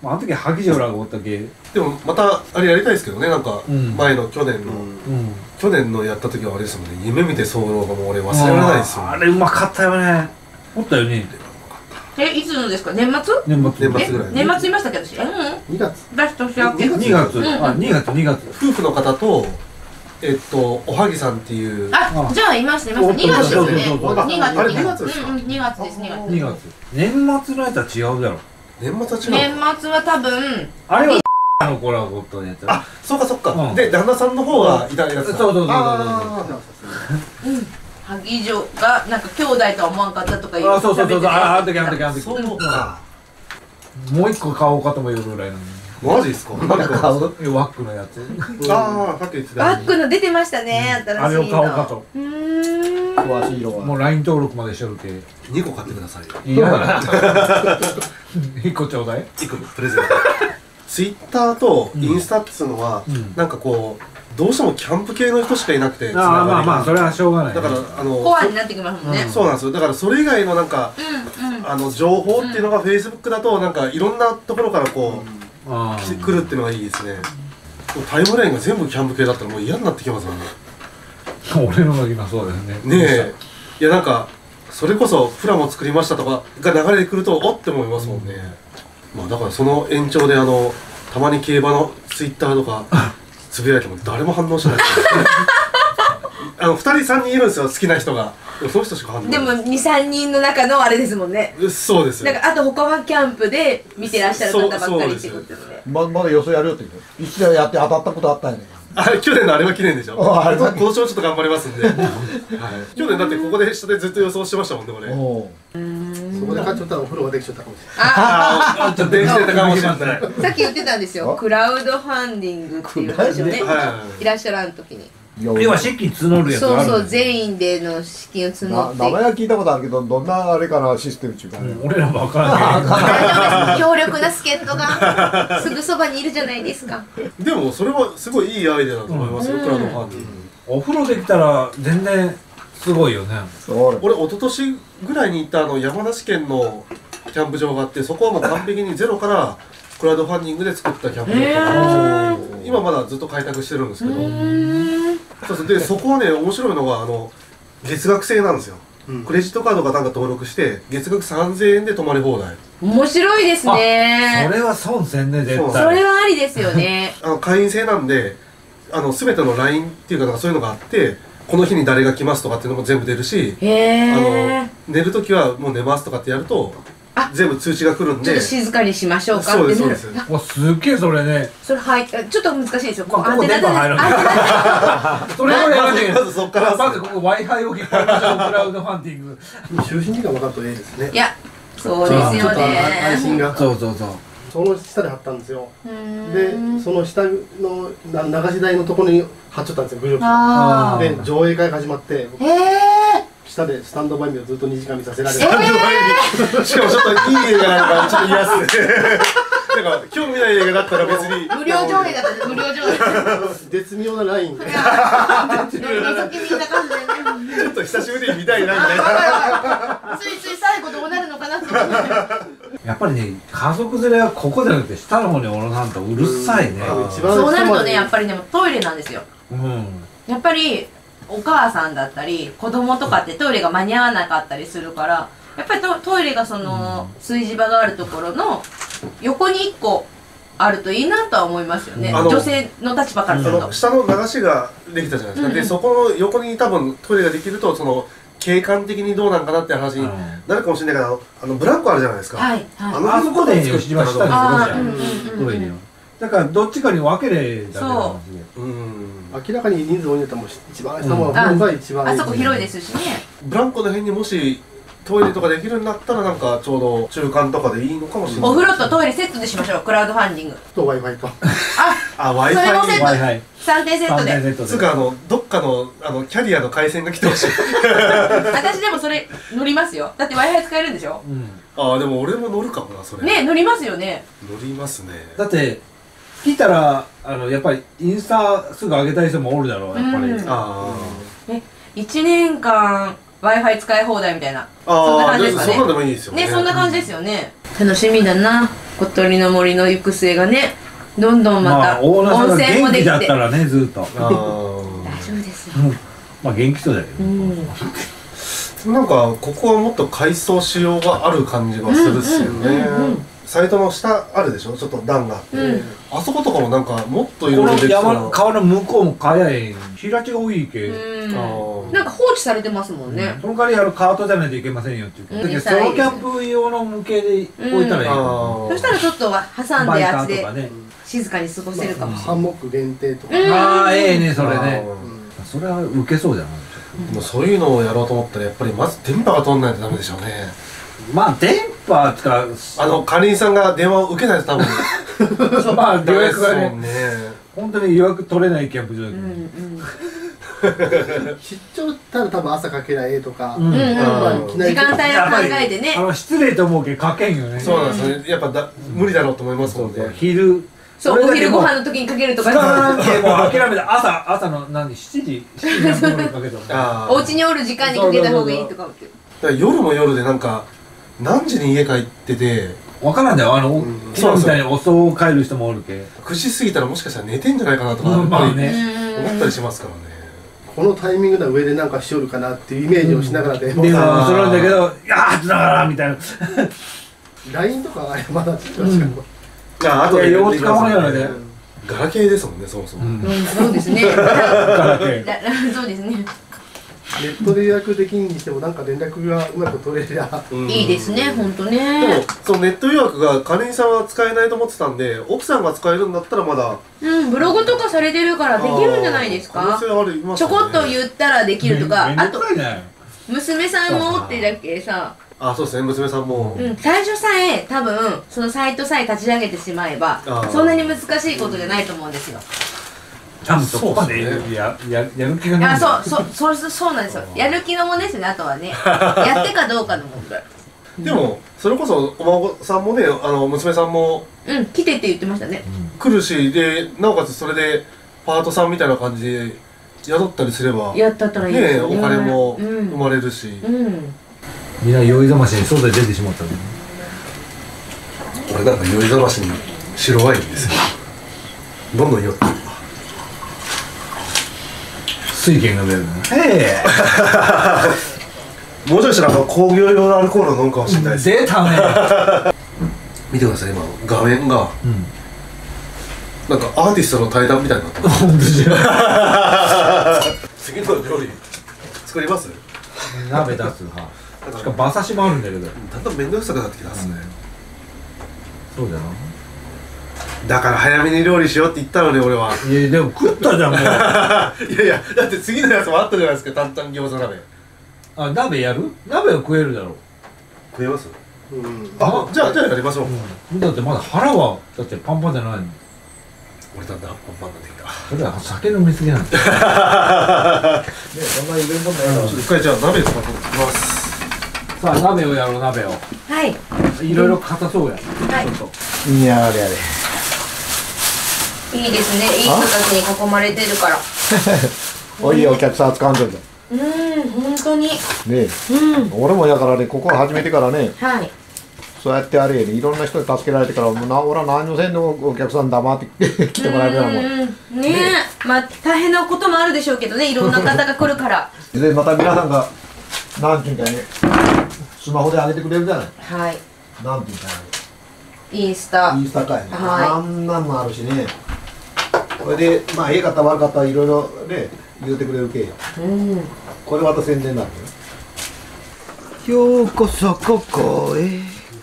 まああの時萩城らがおったけ。 でもまたあれやりたいですけどね、なんかうん前の去年の、 うん。 去年のやった時はあれですもんね、夢見て候がもう俺忘れられないですよ。 あれうまかったよね。おったよね。 え、いつのですか？年末？ 年末。 年末ぐらいにえ、年末いましたっけ私。うん。 にがつ出し年明け。 にがつ。 うんあ、にがつ、にがつ。 夫婦の方とえっとおはぎさんっていうあ、じゃあいましたいました。にがつですよね。 そうそうそうにがつ。 あれにがつですかうんうん、にがつですにがつ。 にがつ。年末のやつは違うだろ。 年末は違う年末は多分あれはあの子らがおったやつ。 あ、そうかそうか、 うんで旦那さんの方がいたやつだ。 そうそうそうそうあうん萩城がなんか兄弟とは思わんかったとかいうあ、そうそうそうそう。あ、あの時あの時あのー時。 そうか、 もう一個買おうかとも言うぐらいなのに。 マジですか。何か買うえワックのやつ。 ああ、さっき言ってたようにバッグの出てましたね、新しいの。 あれを買おうかと。 うーん。 詳しい色はもうライン登録までしとるけ。 にこ買ってくださいよ。 いやだ。一個ちょうだい。 いっこプレゼント。ツイッターとインスタっつうのは、 うんなんかこうどうしてもキャンプ系の人しかいなくて、つなああ、まがりがあまあ、それはしょうがないね。 だからあのコアになってきますもんね。 そそうなんですよ。だからそれ以外のなんかうんうん。 あの情報っていうのがフェイスブックだとなんかいろんなところからこう、 あき来るっていうのがいいですね。タイムラインが全部キャンプ系だったらもう嫌になってきますもんね。 あ。俺のが今そうだよね。 ねえ、いやなんかそれこそプラモ作りましたとかが流れてくるとおって思いますもんね。まあだからその延長であのたまに競馬のツイッターとかつぶやいても誰も反応しないですよあのふたりさんにんいるんですよ、好きな人が。でもその人しか反応でもない。 に、さんにんの中のあれですもんね。 そうですなんかあと他はキャンプで見てらっしゃる方ばっかりってことですね。 ままだ予想やるよって言って一年やって当たったことあったよね。 あれ去年のあれは記念でしょ。 ああれは今年もちょっと頑張りますんで、はい、去年だってここで下でずっと予想してましたもんね俺。 おそこで買っちゃったらお風呂ができちゃったかもしれあ、 ああ、ちょっと電子出たかもしれない。 さっき言ってたんですよ。クラウドファンディングっていう話をね、 はいらっしゃらん時に。 要は資金募るやつそうそう、 あるんだよ。 全員での資金をな募って。 名前は聞いたことあるけどどんなあれかなシステムっていうかね、 うん俺らも分からんけど。 大丈夫です。強力な助っ人がすぐそばにいるじゃないですか。 でもそれはすごいいいアイデアだと思いますよ、 うんクラウドファンディング。 お風呂できたら全然すごいよね。 そう俺一昨年ぐらいに行ったあの山梨県のキャンプ場があって、そこはもう完璧にゼロからクラウドファンディングで作ったキャンプ場へとか、 ー今まだずっと開拓してるんですけど、 うーん。 そうそうでそこはね面白いのがあの月額制なんですよ、 うんクレジットカードかなんか登録して月額さんぜんえんで泊まり放題。 面白いですそね。 れは損せんね、絶そう対。 それはありですよね。 あの会員制なんで、あの全ての ライン っていうかなんかそういうのがあって、この日に誰が来ますとかっていうのも全部出るし、 へあえ。 の寝るときはもう寝ますとかってやるとあ全部通知が来るんで。 ちょっと静かにしましょうかそうってなる。 ですそうです。 わ、すっげえそれね。 それはい、ちょっと難しいですよ。 まあここアンテナ電波入るんだアンテナそれをやらなきゃいけないまずそっからまずここ Wi-Fi を切ったクラウドファンディング。 ない就寝時間分かるといいですねいや、そうですよちょっと安心ね。 がそうそうそう。 その下で貼ったんですようーんでその下のな流し台のところに貼っちゃったんですよ、グループあで上映会が始まってー。へえ。 下でスタンドバイミーをずっとにじかん見させられて、 えしかもちょっといい映画なんかちょっと嫌っすねなんか興味ない映画だったら別に無料上映だった無料上映。 絶妙なラインで覗き見な感じでね。 ちょっと久しぶりに見たいなみたいなついつい最後どうなるのかなって思って。 やっぱりね、家族連れはここじゃなくて下の方におろさんとうるさいね。 うん一番そうなるとね、やっぱりでもトイレなんですよ。 うん。 やっぱりお母さんだったり子供とかってトイレが間に合わなかったりするから、やっぱりトトイレがその炊事場があるところの横にいっこあるといいなとは思いますよね。 あの女性の立場からするとあの。下の流しができたじゃないですか、 うんうんでそこの横に多分トイレができるとその景観的にどうなんかなって話になるかもしれないけど、あのブランコあるじゃないですか、 はいはい。 あのあそこで吉島下にあーするじゃん。 うんうんうんトイレを。だからどっちかに分けれだけの話で。 うん明らかに人数多いんだったらもう一番下の方が一番いい、 あそこ広いですしね。 ブランコの辺にもしトイレとかできるんだったらなんかちょうど中間とかでいいのかもしれない。 お風呂とトイレセットでしましょう。クラウドファンディング。 と Wi-Fi とあ、 それもセ Wi-Fi ット。 Wi-Fi。 さんてんセットで。 ットつうかあのどっかのあのキャリアの回線が来てほしい私でもそれ乗りますよ。だって Wi-Fi 使えるんでしょ。 うん。 ああでも俺も乗るかもなそれ。 ね乗りますよね。 乗りますね。 だって聞いたらあのやっぱりインスタすぐ上げたい人もおるだろうやっぱり。 うんあいちねんかん Wi-Fi 使い放題みたいな。 あ。ああそんな感じですかねそんなんでもいいですよね。 ねそんな感じですよね。楽しみだな。 小鳥の森の行く末がねどんどんままたあオーナーさん温が泉もできて元気だったらねずっとあ大丈夫ですよ、 まあ元気そうだけど、 うんーなんかここはもっと改装しようがある感じがするっすよね、 うんうんうんうんサイトの下あるでしょ、ちょっと段があって、 うんあそことかもなんかもっといろこのいろできそうな山川の向こうもかやい平地が多いけ、 うんあーなんか放置されてますもんね、 その代わりあのカートじゃないといけませんよっていううんだけどソロキャンプ用の向けで置いたらいいあよ、 ーそしたらちょっとは挟んバイカでやつでーとかね、 静かに過ごせるかもしれない、 ハンモック限定とか、 うんああええねそれねあーそれは受けそうじゃないでもそういうのをやろうと思ったらやっぱりまず電波が通んないとダメでしょうね。 まあ電波つかあのかりんさんが電話を受けないと多分まあ予ダメです約がねもんね。 本当に予約取れないキャンプ場だけど、 うんうん出張ったら多分朝かけないとか、 うんうんうんまあいきなり時間帯を考えてねあの失礼と思うけどかけんよねそうなんですね。やっぱだ無理だろうと思いますもんね。 昼そうお昼ご俺だけもう飯の時にかけると使かわんけもう諦めて朝朝の何しちじしちじ何分ぐらいかけたのあーお家におる時間にかけた方がいいとかってだから夜も夜でなんか何時に家帰ってて分からんだよあの、 ん昨日みたいに遅く帰る人もおるけくじ過ぎたらもしかしたら寝てんじゃないかなとか、 うんまあやっぱりね思ったりしますからね。 このタイミングで上でなんかしよるかなっていうイメージをしながら電話電話もあーするんだけど「いやーつながらん」みたいなライン とかあれまだ確かに、 じゃあ後でいやよう使わんやろねガラケーですもんねそもそも。 うんうんそうですねガラケーららそうですねネットで予約できんにしてもなんか連絡がうまく取れりゃうんいいですね本当でねもそのネット予約がかりんさんは使えないと思ってたんで奥さんが使えるんだったらまだうんブログとかされてるからできるんじゃないです可能か性ありますちょこっと言ったらできるとかめんあとどくさいね娘さんもってだけさあそうですね娘さんも、 うん、最初さえ多分そのサイトさえ立ち上げてしまえばあーそんなに難しいことじゃないと思うんですよ。 ちゃんとそこまでそうっすねやややる気がないあそうそうそうそうそうなんですよ。やる気のもんですねあとはねやってかどうかの問題。 でもそれこそお孫さんもねあの娘さんもうん来てって言ってましたね。 来るしでなおかつそれでパートさんみたいな感じで雇ったりすればねやったったらいいですえよね。 お金もうん生まれるし、 うんみんな酔いざましに外で出てしまったの俺なんか酔いざましに白ワインですよどんどん酔ってる水拳が出るねへもうちょいしたらあの工業用のアルコールを飲むかもしれないえです出たね見てください今画面がうんなんかアーティストの対談みたいになってます本当じゃ次の料理作ります鍋出すはしかも馬刺しもあるんだけどだんだん面倒くさくなってきたっすね、 そうだなだから早めに料理しようって言ったのに俺はいやでも食ったじゃんもういやいやだって次のやつもあったじゃないですか担々餃子鍋あ鍋やる鍋は食えるだろ食えますうんあじゃあじゃあやりましょう、 うんだってまだ腹はだってパンパンじゃないの俺だんだんパンパンになってきたそれは酒飲みすぎなんだよねそんなイベントもやろうちょっと一回じゃあ鍋とか取ってきますさあ鍋をやろう鍋をはいいろいろ硬そうやはいちょっといやあれあれいいですねいい人たちに囲まれてるから。 おいお客さん扱うんじゃんねうん本当にえうん俺もやからねここ始めてからねはい。 そうやってあれやねいろんな人に助けられてからもうな俺は何をせんのお客さん黙って来てもらえるようなもんうんねえまあ大変なこともあるでしょうけどねいろんな方が来るからでまた皆さんがなんていうんかねスマホで上げてくれるじゃないはいなんていうんかインスタなインスタかいね、 はいあんなんもあるしねこれでまあええかった悪かったいろいろね言うてくれるけうんこれまた宣伝なんだよようこそここへ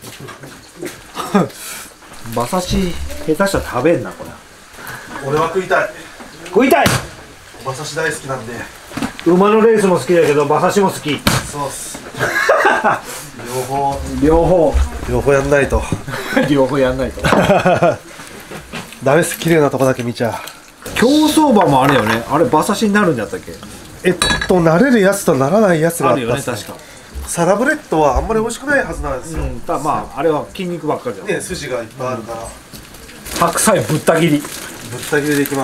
馬刺し下手したら食べんなこれ俺は食いたい食いたい馬刺し大好きなんで馬のレースも好きだけど馬刺しも好きそうっす両方両方両方やんないと両方やんないとダメっす綺麗なとこだけ見ちゃう競走馬もあれよねあれ馬刺しになるんだったっけえっと慣れるやつとならないやつがああるったっすよね確かサラブレッドはあんまり美味しくないはずなんですよ、 うんたまああれは筋肉ばっかりじゃんね筋がいっぱいあるから、 白菜ぶった切りぶった切りでいき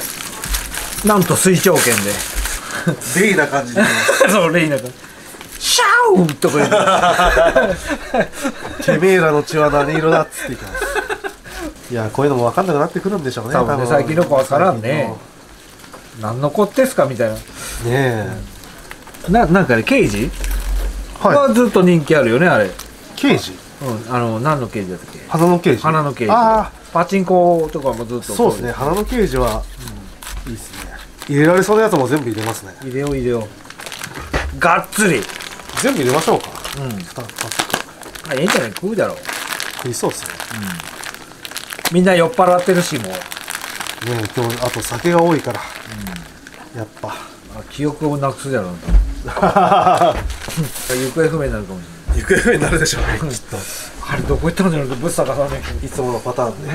ます、 なんと水長剣でレイな感じでいきますそうレイナ君シャウとか言っててめえらの血は何色だっつっていきます。いやこういうのも分かんなくなってくるんでしょうね。 多分ね最近の子分からんね。何の子ですかみたいな。 ねえ。 ななんかね刑事ははずっと人気あるよねあれ。 刑事。 うんあの何の刑事だったっけ。 花の刑事。 花の刑事。 あパチンコとかもずっと。 そうですね。花の刑事は、いいですね。入れられそうなやつも全部入れますね。 入れよう入れよう。がっつり。 全部入れましょうか。 うん。 ふたふたあええんじゃない食うだろう。 食いそうですね。 みんな酔っ払ってるしもう。 ねえ今日あと酒が多いから。やっぱ。 あ記憶をなくすだろうな。行方不明になるかもしれない。 行方不明になるでしょうね。きっと。 あれどこ行ったんだろうとぶっ探さねいつものパターンで。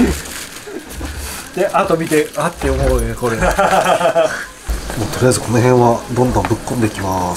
であと見てあって思うよねこれ。 もうとりあえずこの辺はどんどんぶっ込んでいきます。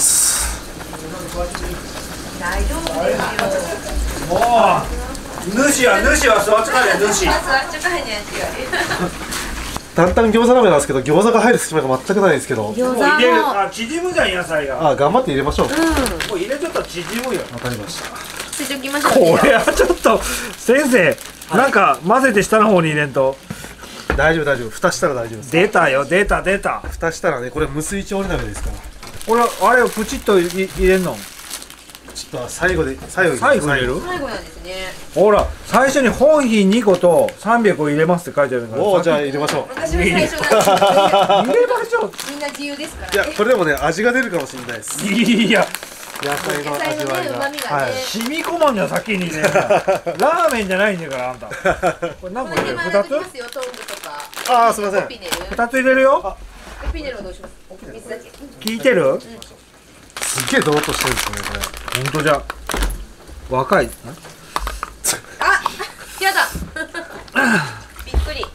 大丈夫ですよ。 もう主は主は座っちかいね主。 あ、座っちゃかへんねやつが。 だんだん餃子鍋なんですけど餃子が入る隙間が全くないですけど。 餃子も。 入れるあ縮むじゃん野菜が。 あ頑張って入れましょう。 うん。 もう入れちゃったら縮むよ。 わかりました。 ついておきましょう。 これはちょっと先生なんか混ぜて下の方に入れんと。 大丈夫大丈夫。蓋したら大丈夫です。 出たよ出た出た。 蓋したらねこれ無水調理鍋ですから。 これあれをプチッと入入れんの。 ちょっと最後で最後に最後入れる。 最後なんですね。 ほら最初に本品にことさんびゃくを入れますって書いてあるから。 おおじゃあ入れましょう。 私も最初なんで入れましょう。 みんな自由ですからいやね。 これでもね味が出るかもしれないです。 いや野菜の野菜のね味わいが。 旨味がはいね。 染み込まんじゃ先にね。ラーメンじゃないんだからあんた。これ何個入れる？ これで二つ？ 学びますよ、トングとか。 あーすいませんコピネル。 二つ入れるよ。 コピネルはどうします？お水だけ。 聞いてる？ すっげえドロッとしてるんですよねこれ。 本当じゃ。若い。 あ、やだ。びっくり。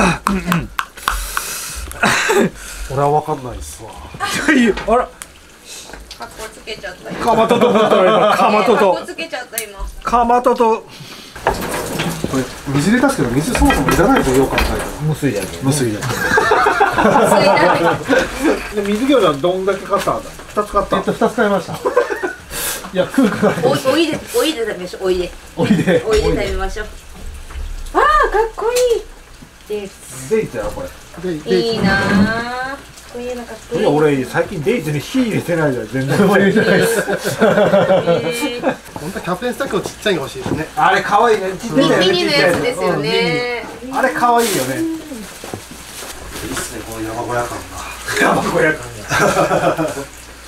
俺はわかんないっすわ。 あら。 カッコつけちゃった今。 かまとと思ったら今かまとカッコとつけちゃった今。 かまととこれ水入れたんですけど水そもそもいらないとよう考えたら。 無水だよ。 無水で。 水鍋。 で水餃子どんだけ買ったんだ。二つ買ったえっ。と二つ買いました。いや食うから。 おおいでおいで食べましょう。おいでおいで。 おいで食べましょう。ああかっこいいです。 デイツやろこれ。 いいなあ。こういうのかっこいい。 いや俺最近デイツに火入れてないじゃん全然。 入れてないです。 えー本当はキャプテンスタックのちっちゃいの欲しいですね。 あれ可愛いね。ちっちゃいねミミニのやつですよね。 あれ可愛いよね。 いいっすねこの山小屋感が。 山小屋感が。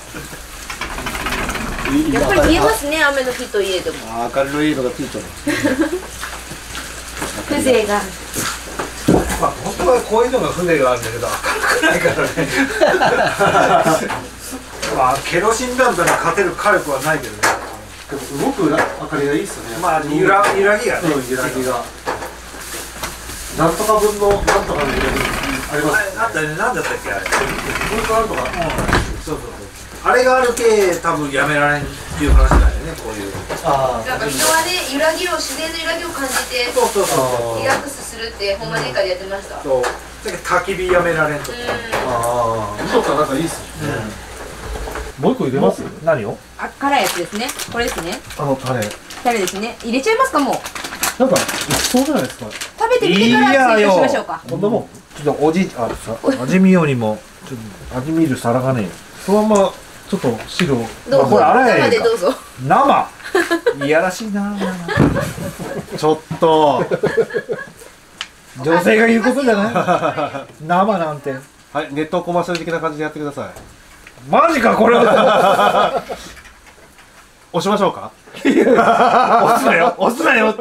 やっぱり見えますね、雨の日といえども。 あ明るいのいいのがついてる。 風情が。 まあ本当はこういうのが船があるんだけど明るくないからね。まあケロシンランプに勝てる火力はないけどね。 でも動く明かりがいいっすね。 まあ揺ら揺らぎがね。 うん揺らぎが。なんとか分のなんとかの揺らぎありまあす。 れあったよね。なんだったっけあれ。 もう一個あるとか。 そうそうそう。あれがあるけ多分やめられんっていう話だよねこういう。 あなんか人はね、揺らぎを、自然の揺らぎを感じて、 そうそうそう。 リラックスするって、ほんまに以下でやってました。 そう。だけど焚き火やめられんとか。 うああ。そうかなんかいいっすね。もう一個入れます？ 何を？ あ、辛いやつですね。これですね。 あのタレ。 タレですね。入れちゃいますか、もう。 なんか美味しそうじゃないですか。 食べてみてからツイートしましょうか。 こんなもん。 ちょっとおじあさ味見ようにもちょっと味見る皿がねそのままちょっと汁を。 どうぞ。 これ洗え生でどうぞ。 生いやらしいな。 ちょっと。 女性が言うことじゃない。生なんてはいネットコマーシャル的な感じでやってください。 マジかこれは。 押しましょうか。 押すなよ押すなよって。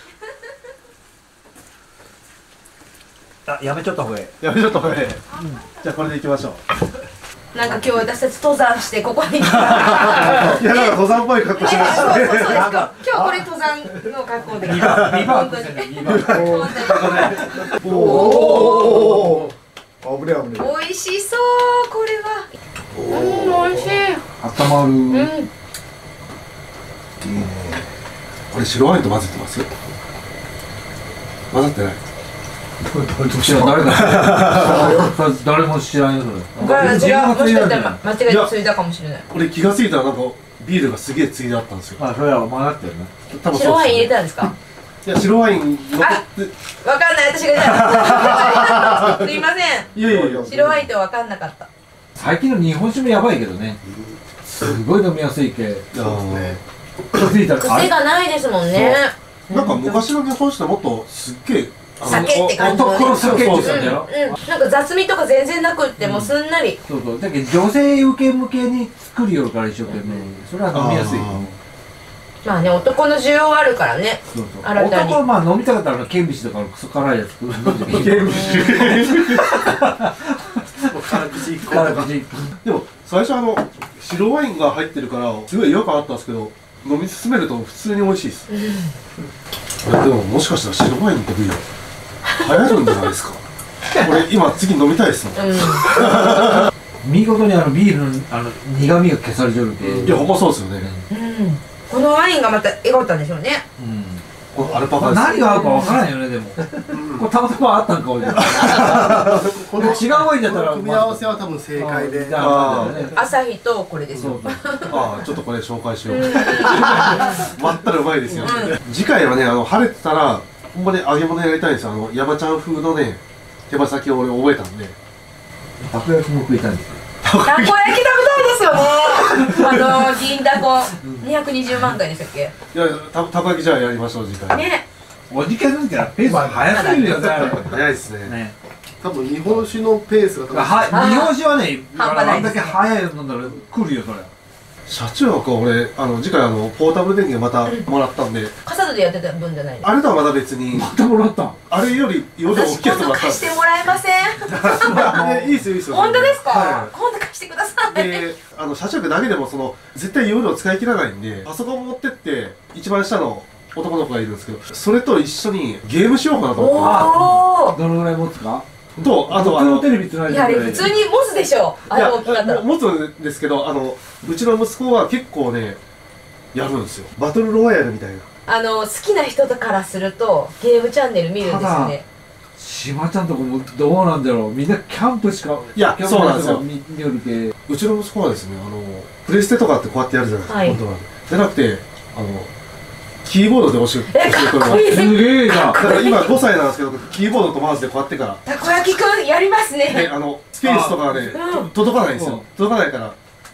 あやめちゃった方がいい。 やめちょっとね。じゃあこれでいきましょう。 なんか今日私たち登山してここに来た。 いやなんか登山っぽい格好してましそうたね。 そうそうですか。今日これ登山の格好で来た。本当に。本当に。 おお危ね危ね美味しそうこれは。うん美味しい。 温まる、 うん。 いいね。これ白ワインと混ぜてます？混ざってない。 知ら誰だ。誰も知らんよそれ。 これ違うもしかしたら間違えてついたかもしれない。 これ気がついたらなんかビールがすげえついであったんですよ。 あ、それは曲がってるね。 多分白ワイン入れたたんですか？ いや、白ワイン残ってわかんない、私がじゃあすいません。 いやいやいや、 白ワインってわかんなかった。 最近の日本酒もやばいけどね。すごい飲みやすい系。 いやーついたらあれ癖がないですもんね。 なんか昔の日本酒ってもっとすっげえあの酒って感じのね。 男の酒って言ってたんだよ。 うん、なんか雑味とか全然なくってもうすんなり。 そうそう。だけど女性受け向けに作るよるから一生懸命。それは飲みやすい。 まあね、男の需要あるからね。 そうそう。 新たに男はまあ飲みたかったらケンビシとかのクソ辛いやつ食う。ケンビシ。 辛口一個辛口。 でも最初あの白ワインが入ってるからすごい違和感あったんですけど、飲み進めると普通に美味しいです。いやでももしかしたら白ワインってビール流行るんじゃないですか。俺今次飲みたいですもん。 見事にあのビールのあの苦味が消されちゃうけ。 いやほんまそうですよね。 うん。このワインがまたエゴったんでしょうね。 このアルパカです。 何が合うかわからんよねでも。これたまたまあったんか俺。 この違うワインだったら組み合わせは多分正解で、 あ朝日とこれですよ。 ああちょっとこれ紹介しよう。待ったらうまいですよ。次回はねあの晴れてたらほんまに揚げ物やりたいんですよ。あの山ちゃん風のね手羽先を俺覚えたんで。 たこ焼きも食いたいんですよ。 たこ焼き食べたいですよね。あの銀だこにひゃくにじゅうまん回でしたっけ？ いやたたこ焼きじゃあやりましょう次回。 ね。 おじけの時はペース早すぎるよね。 早いですね。 ね。 多分日本酒のペースが多分は日本酒はね、 半端ないですあんだけ早いの飲んだら来るよそれ。 車中泊は俺あの次回あのポータブル電源またもらったんで、 笠戸でやってた分じゃないの？ あれとはまた別にまたもらったん。 あれよりより大私きいやつ今度貸しもらったんですよ。 てもらえません？ いやいいですよいいですよ。 本当ですか？ は今度貸してください。 い。 であの車中泊だけでもその絶対容量使い切らないんでパソコン持ってって一番下の男の子がいるんですけどそれと一緒にゲームしようかなと思っおどのぐらい持つか？ てとあとはあの普通のテレビつないお。いでやあれ普通に持つでしょ。あれいや大きかったら。 も持つんですけどあのうちの息子は結構ねやるんですよ。バトルロワイヤルみたいな。 あの好きな人からするとゲームチャンネル見るんですよね。 島ちゃんとこもどうなんだろう。みんなキャンプしかいやキャンプそうなんですよとか見見よるけ。 うちの息子はですねあのプレステとかってこうやってやるじゃないですか、 はいコントローラーでじゃなくてあのキーボードで押し教ええてくれます。 かっこいい。 すげえじゃん。 だから今ごさいなんですけどキーボードとマウスでこうやってからたこ焼きくんやりますでね。 あのスペースとかねうんと届かないんですようん届かないから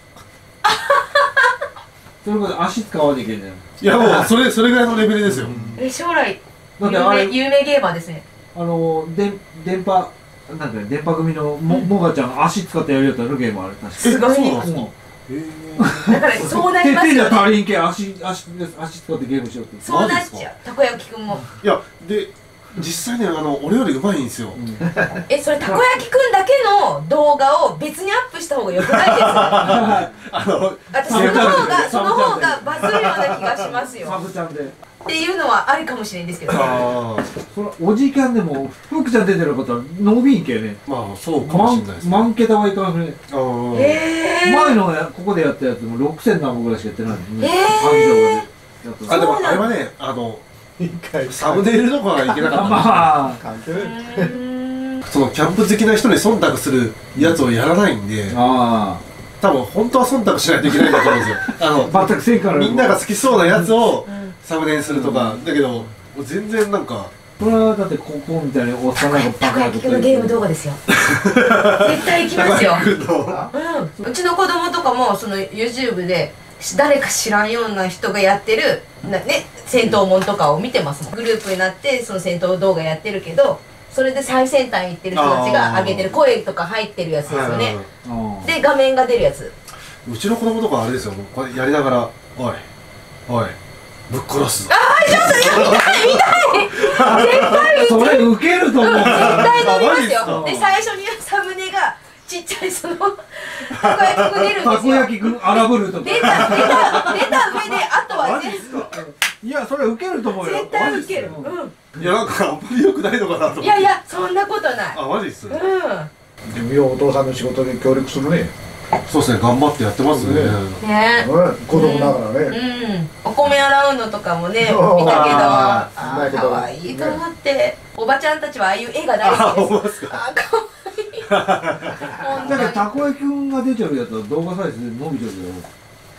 それこそ足使わなきゃいけない。 いやもうそれそれぐらいのレベルですよ。 え将来有だってあれ名有名ゲーマーですね。 あので電波なんかね電波組のももがちゃん足使ってやるやつあるゲームあれ確か。 すごいそうなんですか。 もだからそうなります手じよね。 ゃ足りんけ足足足使ってゲームしようって。 そうなっちゃう。たこ焼きくんも。 いやで実際ねあの俺よりうまいんですよ。 えそれたこ焼きくんだけの動画を別にアップした方が良くないですか？ あの私その方がその方がバズるような気がしますよ。 サブちゃんで。 っていうのはありかもしれないんですけど。 あそのおじいキャンでも福ちゃん出てることは伸びんけね。 ーまあそうかもしれないですね。 満桁はいかんね。 あーえ前のやここでやったやつもろくせん何本ぐらいしかやってないのにね。 えー繁盛でやったあでもそうなんあれはねあの一回サムネイルとかはいけなかったんですよ。 まあ関係ないー。 そのキャンプ好きな人に忖度するやつをやらないんで、 あ多分本当は忖度しないといけないんだと思うんですよ。ああ全くせんからのみんなが好きそうなやつをうんサムネにするとか、だけどもう全然なんかこれはだって高校みたいにおっさんなんかたこ焼きくんのゲーム動画ですよ。絶対行きますよ。うん。うちの子供とかもその YouTube で誰か知らんような人がやってるなね戦闘もんとかを見てますもん。グループになってその戦闘動画やってるけど、それで最先端行ってる人たちが上げてる声とか入ってるやつですよね。 うんで画面が出るやつ。 うちの子供とかあれですよ、もうこれやりながら「おいおいぶっ殺すぞ」 それウケると思う。 絶対伸びますよ。 あマジっすかで最初にサムネがちっちゃいそのたこ焼きくん出るんたこですよ。 焼きくん荒ぶるとか。 出た出た出た上であとは全部いやそれウケると思うよ。 絶対受ける。ういやなんかあんまり良くないのかなと思って。 ん。いやいやそんなことない。 あマジっす。 うん。 でもようお父さんの仕事に協力するね。 そうですね、頑張ってやってますね。 ね。 うん子供ながらうね。 ん。お米洗うのとかもね見たけど、 あーあー可愛いと思って。おばちゃんたちはああいう絵が大好きです。あー可愛い。本当に。 だけどたこ焼きくんが出ちゃうやつは動画再生で伸びちゃうよ。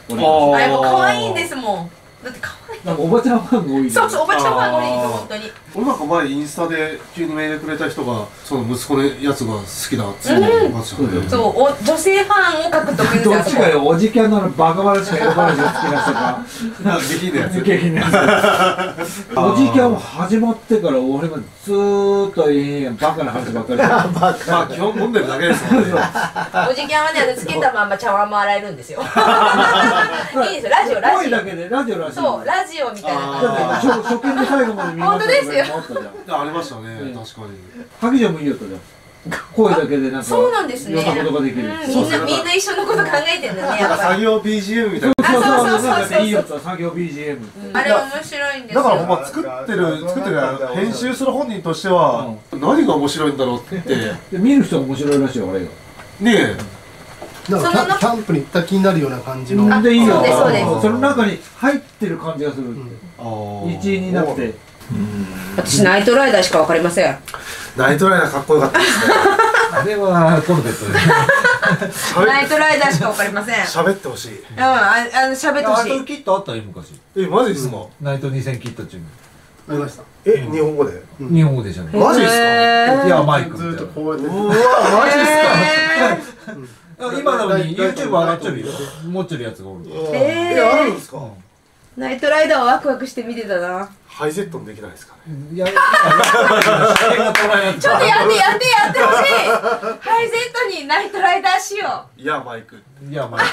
俺あれも可愛いんですもん。だって可愛い。 なんかおばちゃんファンが多い。 そうそう、おばちゃんファンが多いの本当に。 俺なんか前インスタで急にメールくれた人がその息子のやつが好きだっつってましたね。 そう、お女性ファンを獲得どっちかよ、おじきゃんのバカ話かエロ話が好きな人か。 なんか下品なやつ。 下品なやつ。おじきゃん始まってから俺がずーっといいバカな話ばっかり。 まあ基本飲んでるだけですもんね。 おじきゃんはね、あのつけたまんま茶碗も洗えるんですよ。いいですよ、ラジオ、ラジオ。 声だけでラジオらしい。 そう、ラジオみたいな感じで。 初初見で最後まで見ました。 本当ですよ。 ありましたね、確かに。 萩城もいいよとじゃん。声だけでなんかそうなんですね。 いろんなことができる。 うんみんなみんな一緒のこと考えてるんだね、やっぱり。 作業 ビージーエム みたいな。 そうそうそうそうそうそういいよと作業 ビージーエム。 あれ面白いんですよ。 だからほんま作ってる作ってる編集する本人としては何が面白いんだろうってで見る人が面白いらしいよ俺が。 ねなんかキャンキャンプに行った気になるような感じの。 でいいよ。 そうですそうですその中に入ってる感じがするって。 え。 一員になって。 私ナイトライダーしかわかりません。 ナイトライダーかっこよかったですね。 あれはコルベットで。 ナイトライダーしかわかりません。 喋ってほしい。 うん、ああの喋ってほしい。 ナイトキットあったよ昔。 え、マジですか？ ナイトにせんキット中に。 ありました。 え、日本語で？ 日本語でしょね。 マジですか？ へーいやマイクみずたいな。 っとこうやって。 うわ、マジですか？ 今のに YouTube 上がっちゃうよ。持ってるやつがおる。 ええ、あるんですか？ ナイトライダーはワクワクして見てたな。 ハイゼットンできないですかね？ いや、視点が捉えちょっとやってやってやってほしい。ハイゼットにナイトライダーしよいや、マイク。 いや、まあ。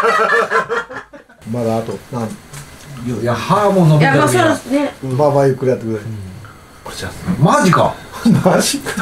まだあとなんいや、歯も伸う。いびや、まあたらそうですね。 まあまあゆっくりやってくれ。 こちら。 マジか。 マジか。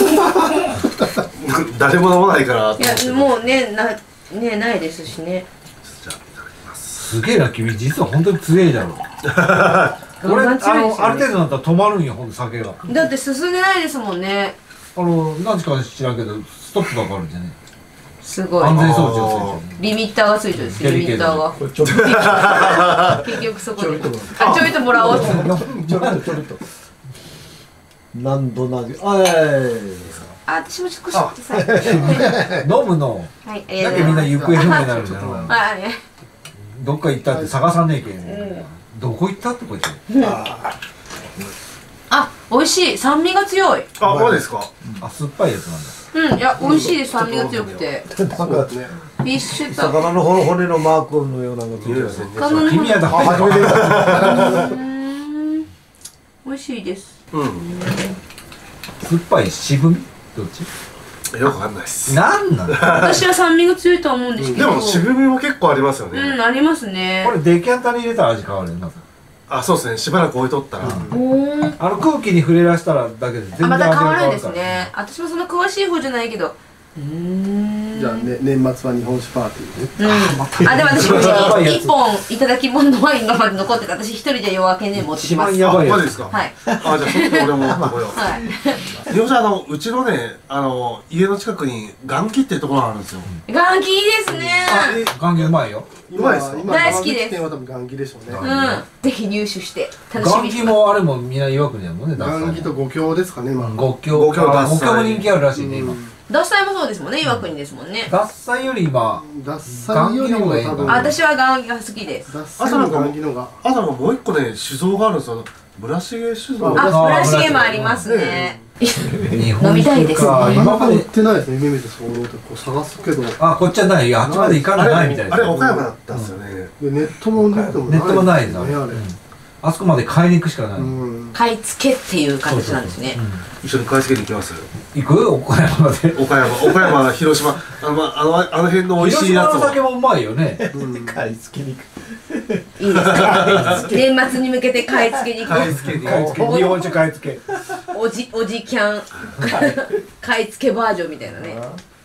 誰も飲まないから。 いや、もうね、な、ね、ないですしね。 じゃあ、いただきます。 すげえな、君。実は本当に強いだろ。俺、あガンガン強いですよねの、ある程度だったら止まるんよ、ほんと酒が。 だって進んでないですもんね。 あの、何時か知らんけど、ストップがかかるんじゃね。 すごい。 安全装置をついてる。 リミッターがついてるんですよ、リミッターが。 これちょっと結局そこでちょいと。 あ、ちょいともらおうと。 ちょっとちょっと。何度なじ。あい。 あ、私も少しください。 飲むの。 はい、ありだがとうございます。 けみんな行方不明になるじゃん。 はい。 どっか行ったって探さねえけうんん。どこ行ったってこいつ。 あ、美味しい。酸味が強い。 あ、マジですか？ あ、酸っぱいやつなんだ。 うん、いや、美味しいです。酸味が強くて。 なんかね。 フィッシュと。 魚の骨のマークのようなのがついてる。 魚の君はダあ初めて見た。 うーん。美味しいです。 うん。 酸っぱい渋みどっちよくわかんないっす。 なんなの私は酸味が強いとは思うんですけど。 でも渋みも結構ありますよね。 うん、ありますね。 これデキャンタに入れたら味変わるよな。 あ、そうですね。しばらく置いとったら。 おー。 あの空気に触れらしたらだけで全あ、 然また味が変わるから変わるんですね。私もそんな詳しい方じゃないけど。うーん。 じゃあね年末は日本酒パーティーね。 うん。あ、でも私、うちやばいやつに一本いただき物のワインがまだ残ってて、私一人で夜明けね持ってき一ます。 あ、 番やばいやつ。 マジですか？ はい。 あ、じゃあちょっと俺も持ってこよう。 はい。 でもじゃあ、あの、うちのね、あの、家の近くに元気っていうところがあるんですよ。 元気いいですね。 ガンギうまいよ。 うまいっすか？ 今大好きです山口県は多分元気でしょうね。 うん。ぜひ入手して楽しガンギみにしてます。 もあれもみんな岩国だもんね。 元気と五郷ですかね今。 五郷五郷あ獺祭五郷も人気あるらしいね今。 獺祭もそうですもんね。岩国ですもんね。 獺祭より今獺祭よりも多分。 あ、私は元気が好きです。 獺祭の元気のが。 あとなんかもう一個ね、酒造があるんですよ。村重酒造。 あ、 あ村重もありますね。 日本飲みたいですねか今まで売っ今までてないですね。夢見てそう思ってこう探すけど。であこっちはないいやあっちまで行かあれ、 ないみたいなあれ岡山だったんですよね。 ネットもネットもネットもないなですねあれ。 あそこまで買いに行くしかないうん。 買い付けっていう形なんですね。 一緒に買い付けに行きます。 行く岡山まで岡山、岡山、広島、あの、まあの、あの辺の美味しいやつを。 広島の酒もうまいよね買い付けに行く。 いいですか。年末に向けて買い付けに行く。 買い付けに。 買い付け日本酒買い付けおじ、おじキャン。買い付けバージョンみたいなね。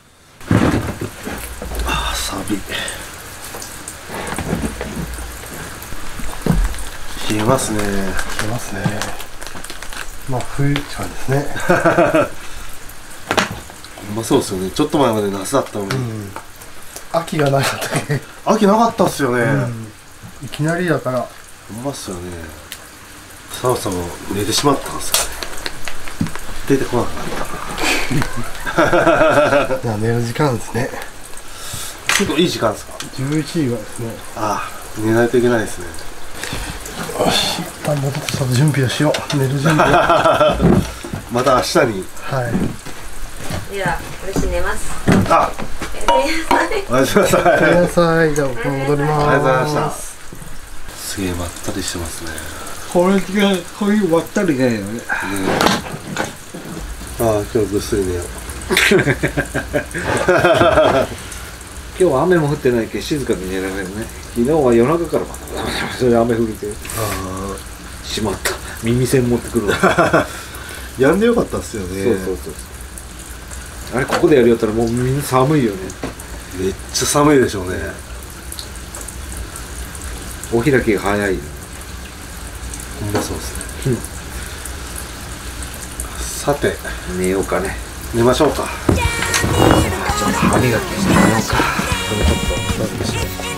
あ、サビ。冷えますね。 来ますね。まあ冬って感じですね。 うまそうですよね。ちょっと前まで夏だったのに。 秋がなかったっけ。 秋なかったっすよね。 いきなりだから。 うまっすよね。サオさんも寝てしまったんですかね。出てこなかった。 じゃあ寝る時間ですね。 結構いい時間ですか？ じゅういちじはですね。 ああ、寝ないといけないですね。 よし、一旦戻ってその準備をしよう。寝る準備を。 また明日に。 はい。 では私寝ます。 あ、おやすみなさい。 おやすみなさい。じゃあ僕戻ります。 ありがとうございました。すげえまったりしてますね。 これがこういうわったりがいいよね。 ああ、今日ぐっすり寝よう。 今日は雨も降ってないけど静かに寝られるね。昨日は夜中からそれで雨降るけど。 ああ、しまった。耳栓持ってくるわ。 やんでよかったっすよね。 そうそうそう。あれここでやりよったらもうみんな寒いよね。 めっちゃ寒いでしょうね。 お開きが早い。 ほんまそうですね。さて寝ようかね。 寝ましょうか。 ちょっと歯磨きしてみようか。これちょっと